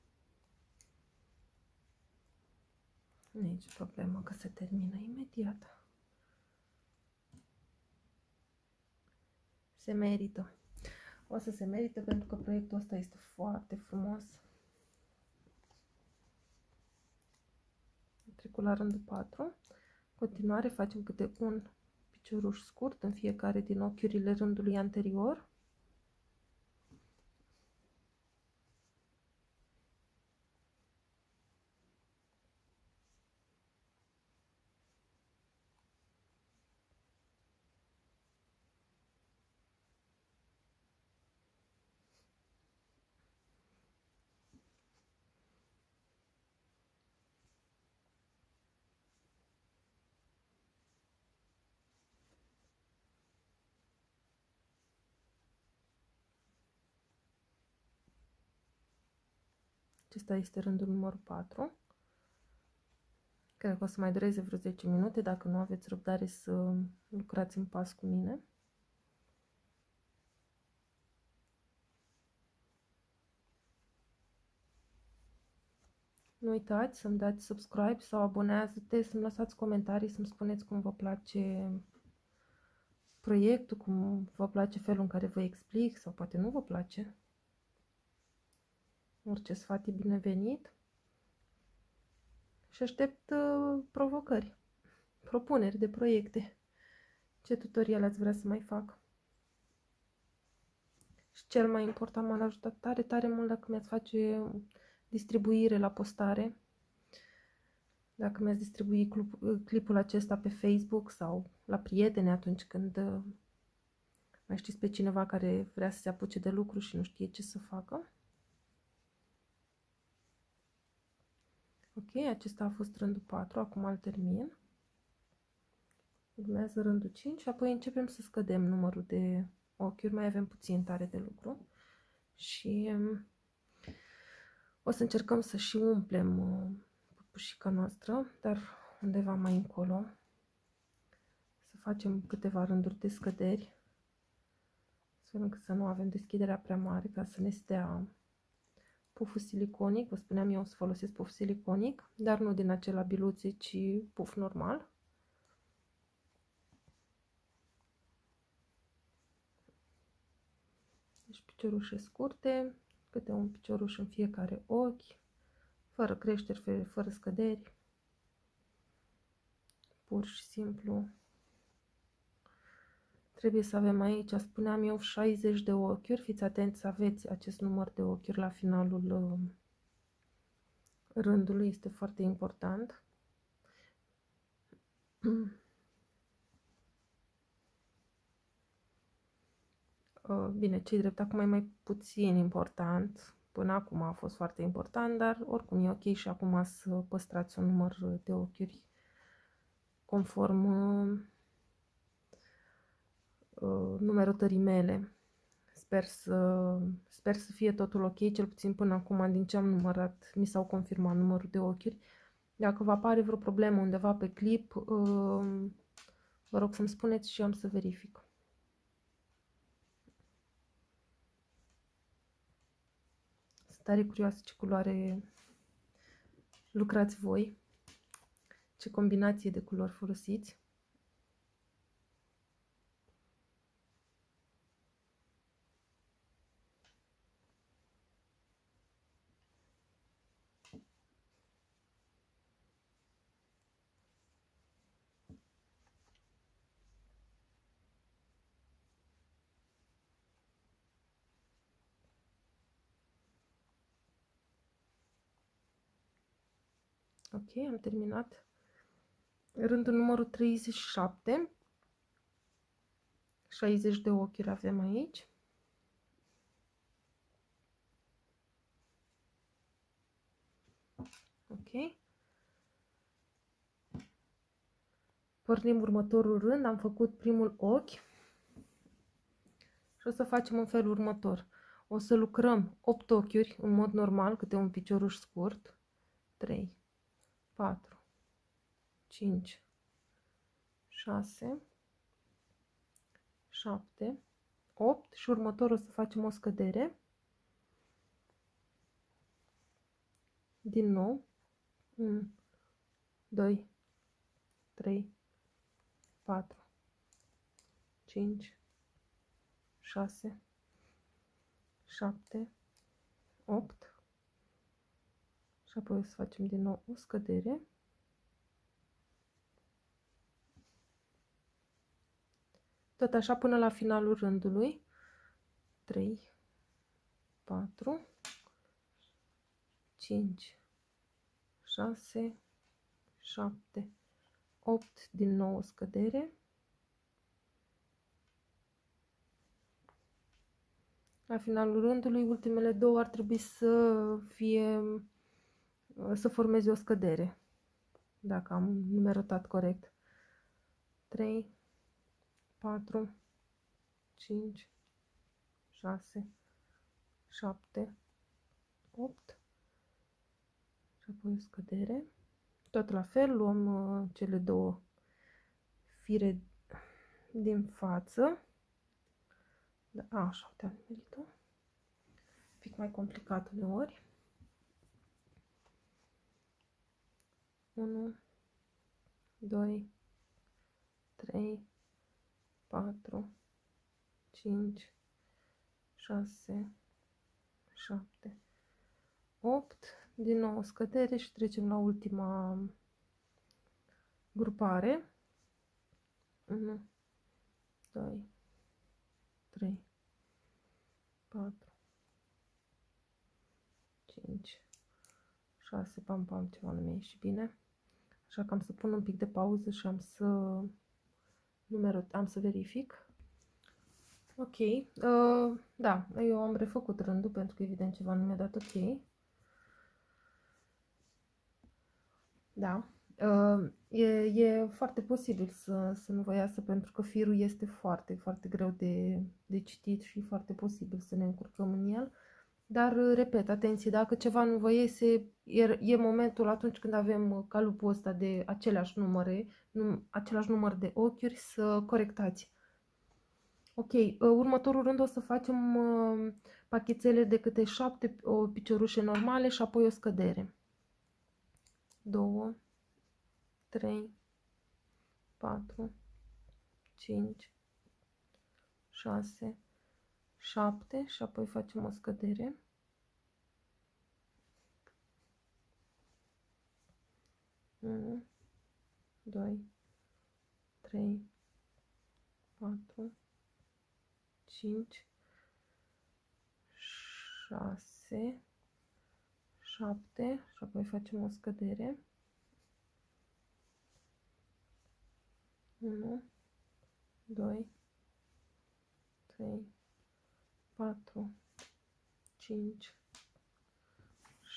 Nici problemă că se termină imediat. Se merită. O să se merită pentru că proiectul ăsta este foarte frumos. Am trecut la rândul 4. În continuare facem câte un picioruș scurt în fiecare din ochiurile rândului anterior. Acesta este rândul numărul 4. Cred că o să mai dureze vreo 10 minute, dacă nu aveți răbdare să lucrați în pas cu mine. Nu uitați să-mi dați subscribe sau abonează-te, să-mi lăsați comentarii, să-mi spuneți cum vă place proiectul, cum vă place felul în care vă explic sau poate nu vă place. Orice sfat e binevenit. Și aștept provocări, propuneri de proiecte. Ce tutorial ați vrea să mai fac? Și cel mai important, m-ar ajuta tare, tare mult dacă mi-ați face distribuire la postare. Dacă mi-ați distribui clipul acesta pe Facebook sau la prieteni atunci când mai știți pe cineva care vrea să se apuce de lucru și nu știe ce să facă. Ok, acesta a fost rândul 4, acum îl termin. Urmează rândul 5 și apoi începem să scădem numărul de ochiuri, mai avem puțin tare de lucru. Și o să încercăm să și umplem păpușica noastră, dar undeva mai încolo. Să facem câteva rânduri de scăderi, astfel încât să nu avem deschiderea prea mare, ca să ne stea puful siliconic. Vă spuneam eu să folosesc puf siliconic, dar nu din acela biluțe, ci puf normal. Deci piciorușe scurte, câte un picioruș în fiecare ochi, fără creșteri, fără scăderi, pur și simplu. Trebuie să avem aici, spuneam eu, 60 de ochiuri. Fiți atenți să aveți acest număr de ochiuri la finalul rândului, este foarte important. Bine, cei drept acum e mai puțin important. Până acum a fost foarte important, dar oricum e ok și acum să păstrați un număr de ochiuri conform numerotării mele. Sper să fie totul ok, cel puțin până acum din ce am numărat, mi s-au confirmat numărul de ochiuri. Dacă vă apare vreo problemă undeva pe clip, vă rog să-mi spuneți și am să verific. Sunt tare curioasă ce culoare lucrați voi, ce combinație de culori folosiți. Ok, am terminat. Rândul numărul 37. 60 de ochiuri avem aici. Ok. Pornim următorul rând. Am făcut primul ochi. Și o să facem în felul următor. O să lucrăm 8 ochiuri în mod normal, câte un picioruș scurt. 3, 4, 5, 6, 7, 8 și următorul o să facem o scădere. Din nou. 1, 2, 3, 4, 5, 6, 7, 8 și apoi o să facem din nou o scădere. Tot așa până la finalul rândului. 3, 4, 5, 6, 7, 8, din nou o scădere. La finalul rândului, ultimele două ar trebui să formeze o scădere, dacă am numerotat corect. 3, 4, 5, 6, 7, 8 și apoi o scădere. Tot la fel, luăm cele două fire din față. Da, așa, te-am nimerit-o. Un pic mai complicat uneori. 1, 2, 3, 4, 5, 6, 7, 8. Din nou o scădere și trecem la ultima grupare. 1, 2, 3, 4, 5, 6, pam, pam, ceva nu mi-a ieșit bine. Așa că am să pun un pic de pauză și am să verific. Ok, da, eu am refăcut rândul pentru că evident ceva nu mi-a dat ok. Da, e foarte posibil să nu vă iasă pentru că firul este foarte, foarte greu de citit și foarte posibil să ne încurcăm în el. Dar, repet, atenție, dacă ceva nu vă iese, e momentul atunci când avem calupul ăsta de aceleași număr de ochiuri să corectați. Ok, următorul rând o să facem pachetele de câte 7 piciorușe normale și apoi o scădere. 2, 3, 4, 5, 6, 7 și apoi facem o scădere. 1, 2, 3, 4, 5, 6, 7 și apoi facem o scădere. 1, 2, 3, 4, 5,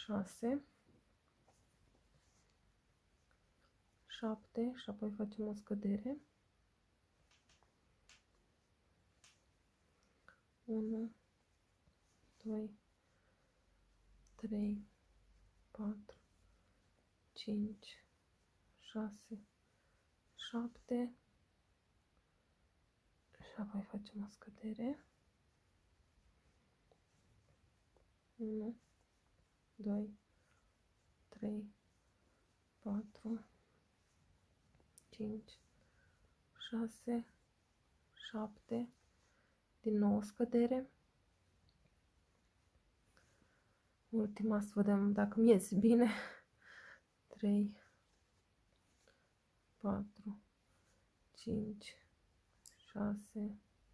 6, 7 și apoi facem o scădere. 1, 2, 3, 4, 5, 6, 7 și apoi facem o scădere. 1, 2, 3, 4, 5, 6, 7, din nou o scădere. Ultima, să vedem dacă mi iese bine. 3, 4, 5, 6.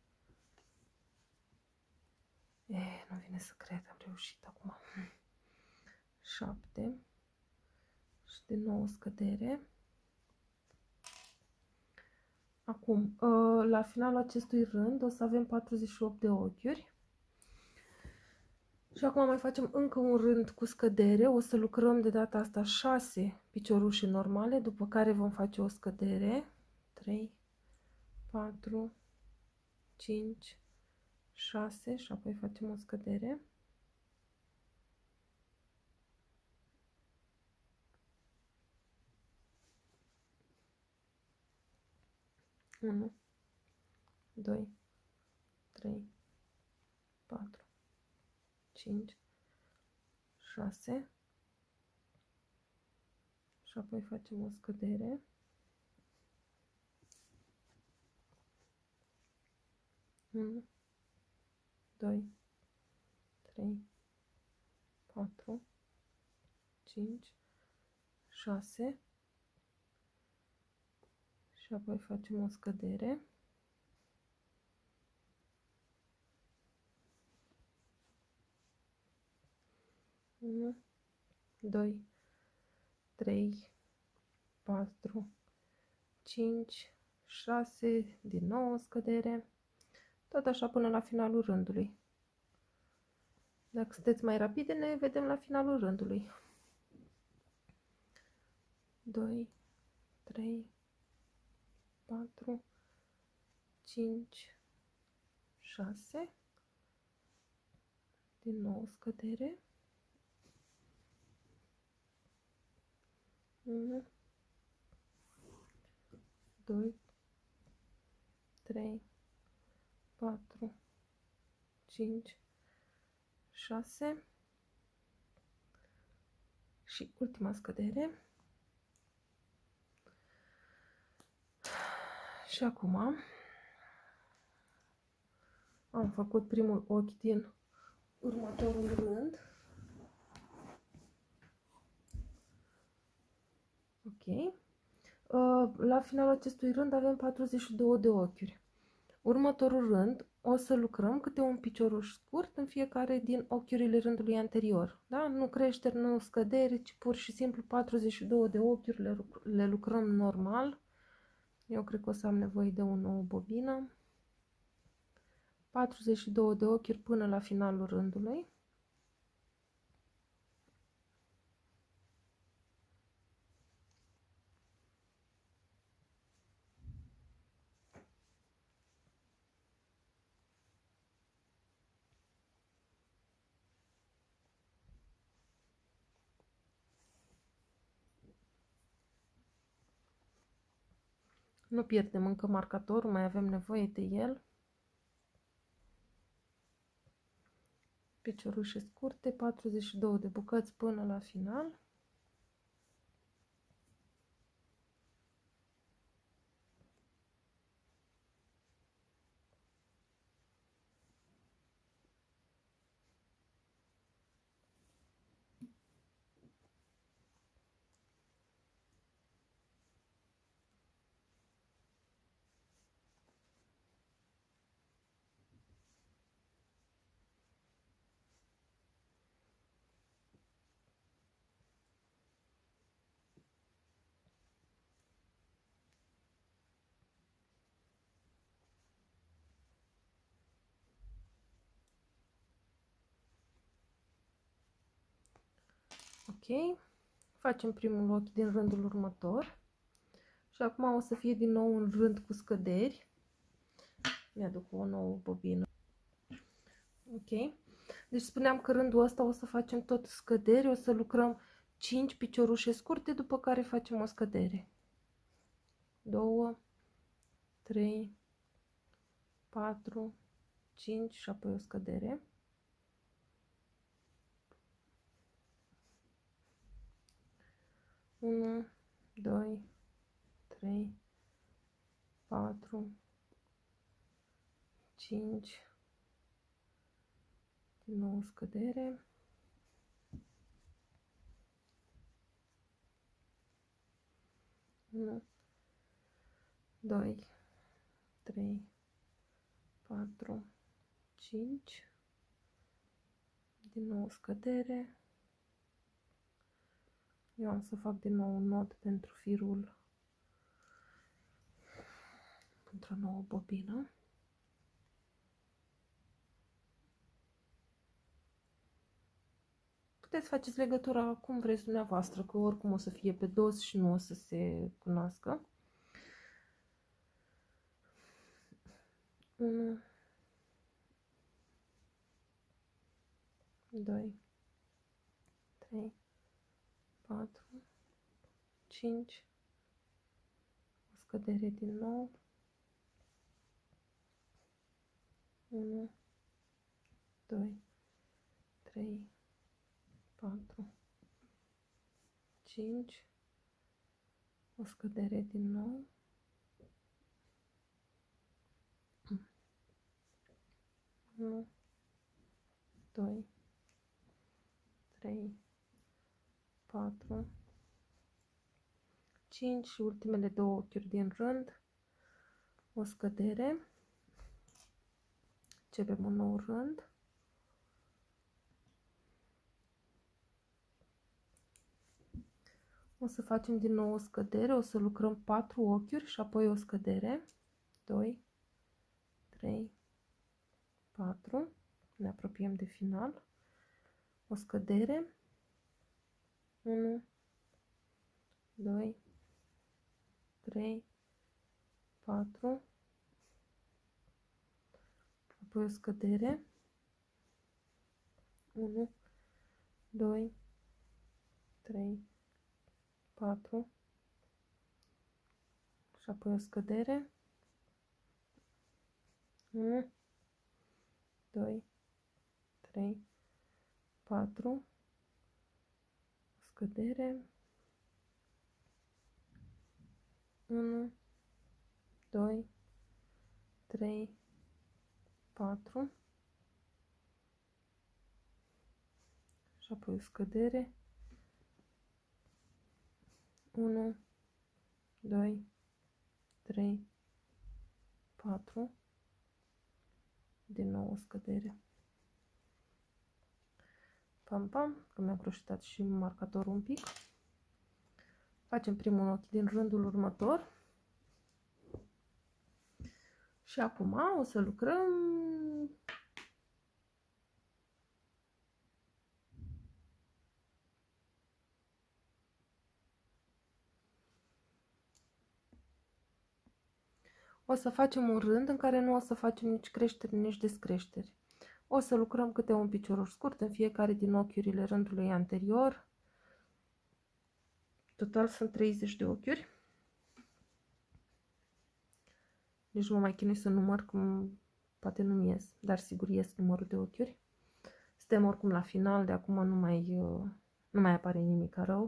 Nu vine să cred, am reușit acum. 7 și din nou o scădere. Acum, la finalul acestui rând o să avem 48 de ochiuri. Și acum mai facem încă un rând cu scădere. O să lucrăm de data asta 6 piciorușe normale, după care vom face o scădere. 3, 4, 5, 6 și apoi facem o scădere. 1, 2, 3, 4, 5, 6 și apoi facem o scădere. 1, 2, 3, 4, 5, 6 și apoi facem o scădere. 1, 2, 3, 4, 5, 6, din nou o scădere. Tot așa până la finalul rândului. Dacă sunteți mai rapide, ne vedem la finalul rândului. 2, 3, 4, 5, 6, din nou o scădere. 1, 2, 3, 4, 5, 6 și ultima scădere. Și acum am făcut primul ochi din următorul rând. Ok. La finalul acestui rând avem 42 de ochiuri. Următorul rând o să lucrăm câte un picioruș scurt în fiecare din ochiurile rândului anterior. Da? Nu creșteri, nu scăderi, ci pur și simplu 42 de ochiuri le lucrăm normal. Eu cred că o să am nevoie de o nouă bobină. 42 de ochiuri până la finalul rândului. Nu pierdem încă marcatorul, mai avem nevoie de el. Piciorușe scurte, 42 de bucăți până la final. Ok, facem primul ochi din rândul următor și acum o să fie din nou un rând cu scăderi. Mi-aduc o nouă bobină. Ok, deci spuneam că rândul ăsta o să facem tot scăderi, o să lucrăm 5 piciorușe scurte, după care facem o scădere. 2, 3, 4, 5 și apoi o scădere. Unu, 2, 3, 4, 5, din nou scădere. 1, 2, 3, 4, 5, din nou scădere. Eu am să fac din nou un nod pentru firul, pentru o nouă bobină. Puteți faceți legătura cum vreți dumneavoastră, că oricum o să fie pe dos și nu o să se cunoască. 1, 2, 3, 4, 5, o scădere din nou. 1, 2, 3, 4, 5, o scădere din nou. 1, 2, 3, 4, 5 și ultimele două ochiuri din rând, o scădere. Începem un nou rând. O să facem din nou o scădere, o să lucrăm 4 ochiuri și apoi o scădere. 2, 3, 4, ne apropiem de final. O scădere. 1, 2, 3, 4, apoi o scădere. 1, 2, 3, 4 și apoi o scădere. 1, 2, 3, 4, scădere. 1, 2, 3, 4 și apoi o scădere. 1, 2, 3, 4, din nou o scădere. Pam, pam, că mi-a croșetat și marcatorul un pic. Facem primul ochi din rândul următor. Și acum o să lucrăm o să facem un rând în care nu o să facem nici creșteri, nici descreșteri. O să lucrăm câte un picioruș scurt în fiecare din ochiurile rândului anterior. Total sunt 30 de ochiuri. Deci nu mă mai chinui să număr, cum poate nu-mi ies, dar sigur ies numărul de ochiuri. Suntem oricum la final, de acum nu mai apare nimic rău.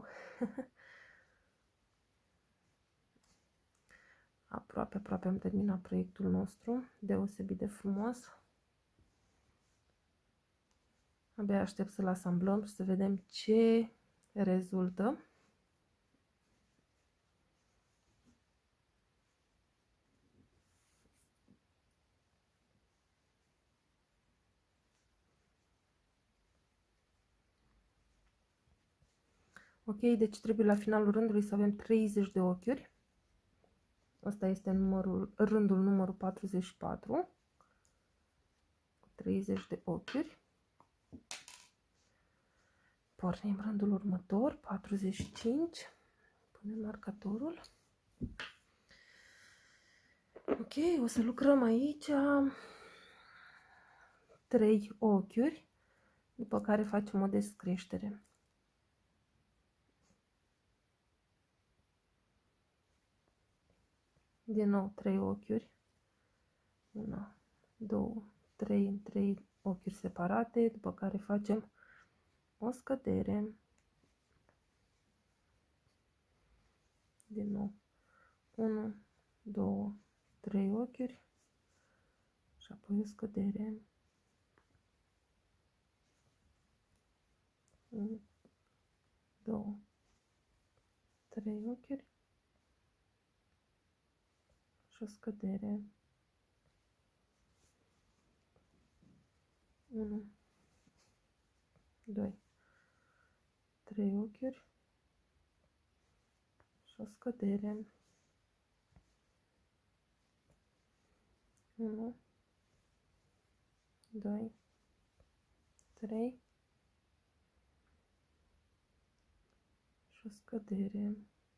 Aproape am terminat proiectul nostru, deosebit de frumos. Abia aștept să-l asamblăm și să vedem ce rezultă. Ok, deci trebuie la finalul rândului să avem 30 de ochiuri. Asta este rândul numărul 44. 30 de ochiuri. pornim rândul următor, 45. Punem marcatorul. Ok, o să lucrăm aici 3 ochiuri, după care facem o descreștere. Din nou 3 ochiuri. 1, 2, 3 în 3 ochiuri separate, după care facem o scădere. Din nou 1, 2, 3 ochiuri și apoi o scădere. 1, 2, 3 ochiuri și o scădere. 1, 2, 3 ochiuri și o scădere. 1, 2, 3 și o scădere.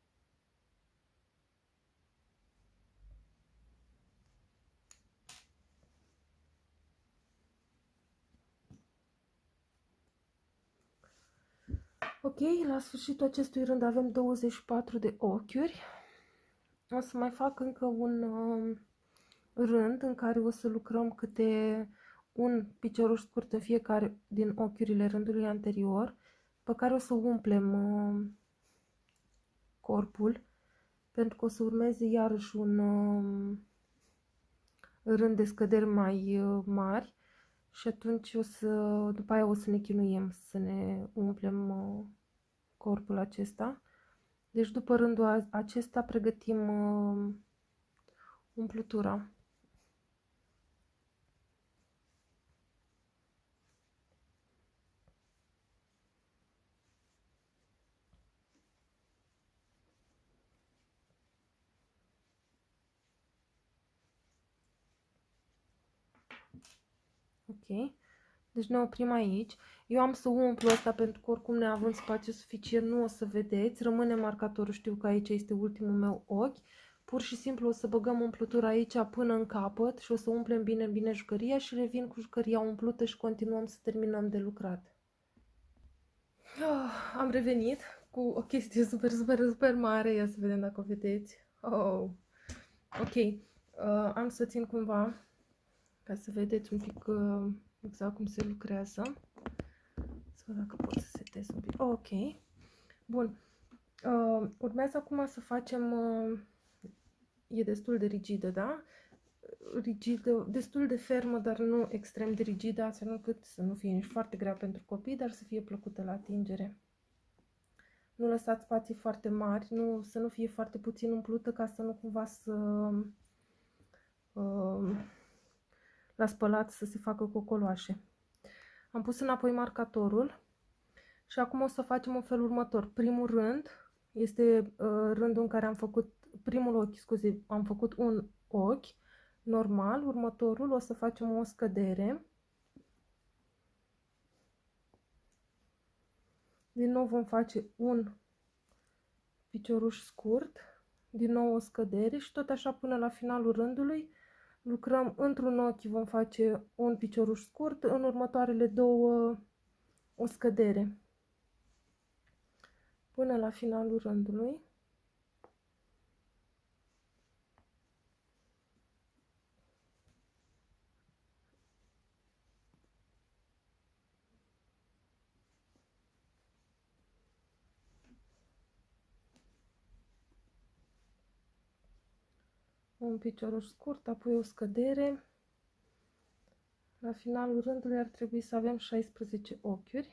Ok, la sfârșitul acestui rând avem 24 de ochiuri. O să mai fac încă un rând în care o să lucrăm câte un picioruș scurt în fiecare din ochiurile rândului anterior, pe care o să umplem corpul, pentru că o să urmeze iarăși un rând de scăderi mai mari și atunci după aia o să ne chinuiem să ne umplem corpul acesta. Deci după rândul acesta pregătim umplutura. Ok, deci ne oprim aici. Eu am să umplu asta pentru că oricum neavând spațiu suficient nu o să vedeți. Rămâne marcatorul, știu că aici este ultimul meu ochi. Pur și simplu o să băgăm umplutura aici până în capăt și o să umplem bine, bine jucăria și revin cu jucăria umplută și continuăm să terminăm de lucrat. Am revenit cu o chestie super, super, super mare. Ia să vedem dacă o vedeți. Ok, am să țin cumva ca să vedeți un pic exact cum se lucrează. Să văd dacă pot să setez un pic. Ok, bun. Urmează acum să facem, e destul de rigidă, da? Rigidă, destul de fermă, dar nu extrem de rigidă, astfel încât să nu fie nici foarte grea pentru copii, dar să fie plăcută la atingere. Nu lăsați spații foarte mari, să nu fie foarte puțin umplută, ca să nu cumva să la spălat să se facă cocoloașe. Am pus înapoi marcatorul și acum o să facem în felul următor. Primul rând este rândul în care am făcut primul ochi, scuze, am făcut un ochi normal. Următorul o să facem o scădere. Din nou vom face un picioruș scurt, din nou o scădere și tot așa până la finalul rândului. Lucrăm într-un ochi, vom face un picioruș scurt, în următoarele două o scădere. Până la finalul rândului. Un picioruș scurt, apoi o scădere. La finalul rândului ar trebui să avem 16 ochiuri.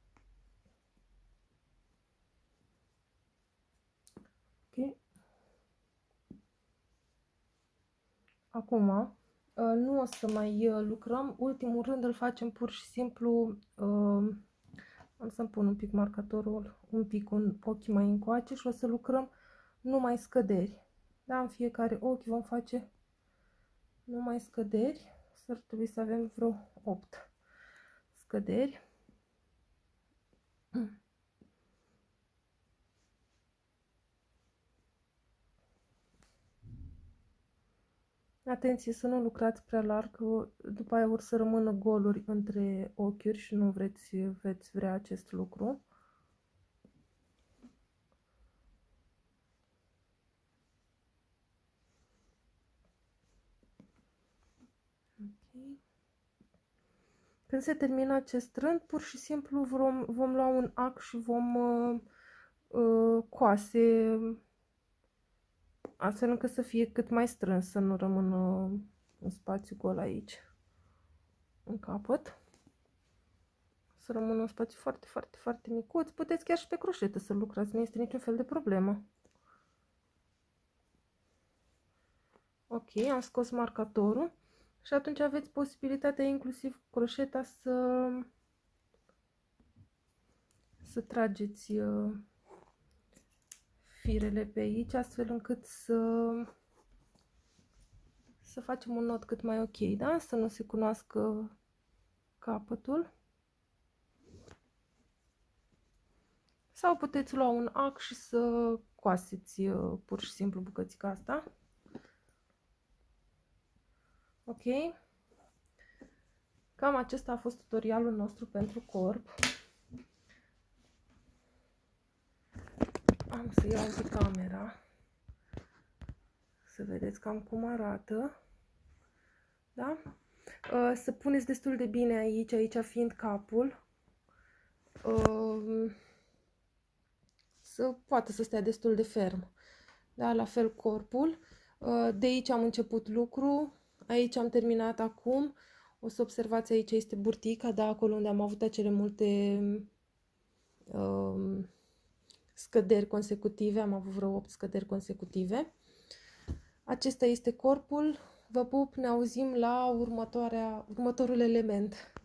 Ok. Acum nu o să mai lucrăm. Ultimul rând îl facem pur și simplu. Am să-mi pun un pic marcatorul, un pic un ochi mai încoace și o să lucrăm numai scăderi. Da, în fiecare ochi vom face numai scăderi. Ar trebui să avem vreo 8 scăderi. Atenție să nu lucrați prea larg, după aia or să rămână goluri între ochiuri și nu veți vrea acest lucru. Okay. Când se termină acest rând, pur și simplu vom lua un ac și vom coase astfel încât să fie cât mai strâns, să nu rămână un spațiu gol aici, în capăt. Să rămână un spațiu foarte, foarte, foarte micuț. Puteți chiar și pe croșetă să lucrați, nu este niciun fel de problemă. Ok, am scos marcatorul și atunci aveți posibilitatea inclusiv cu croșeta să trageți firele pe aici, astfel încât să facem un nod cât mai ok, da? Să nu se cunoască capătul. Sau puteți lua un ac și să coaseți pur și simplu bucățica asta. Ok? Cam acesta a fost tutorialul nostru pentru corp. Am să iau un pic camera să vedeți cam cum arată. Da? Să puneți destul de bine aici fiind capul. Să poată să stea destul de ferm. Da? La fel corpul. De aici am început lucru. Aici am terminat acum. O să observați, aici este burtica, da? Acolo unde am avut acele multe scăderi consecutive. Am avut vreo 8 scăderi consecutive. Acesta este corpul. Vă pup, ne auzim la următorul element.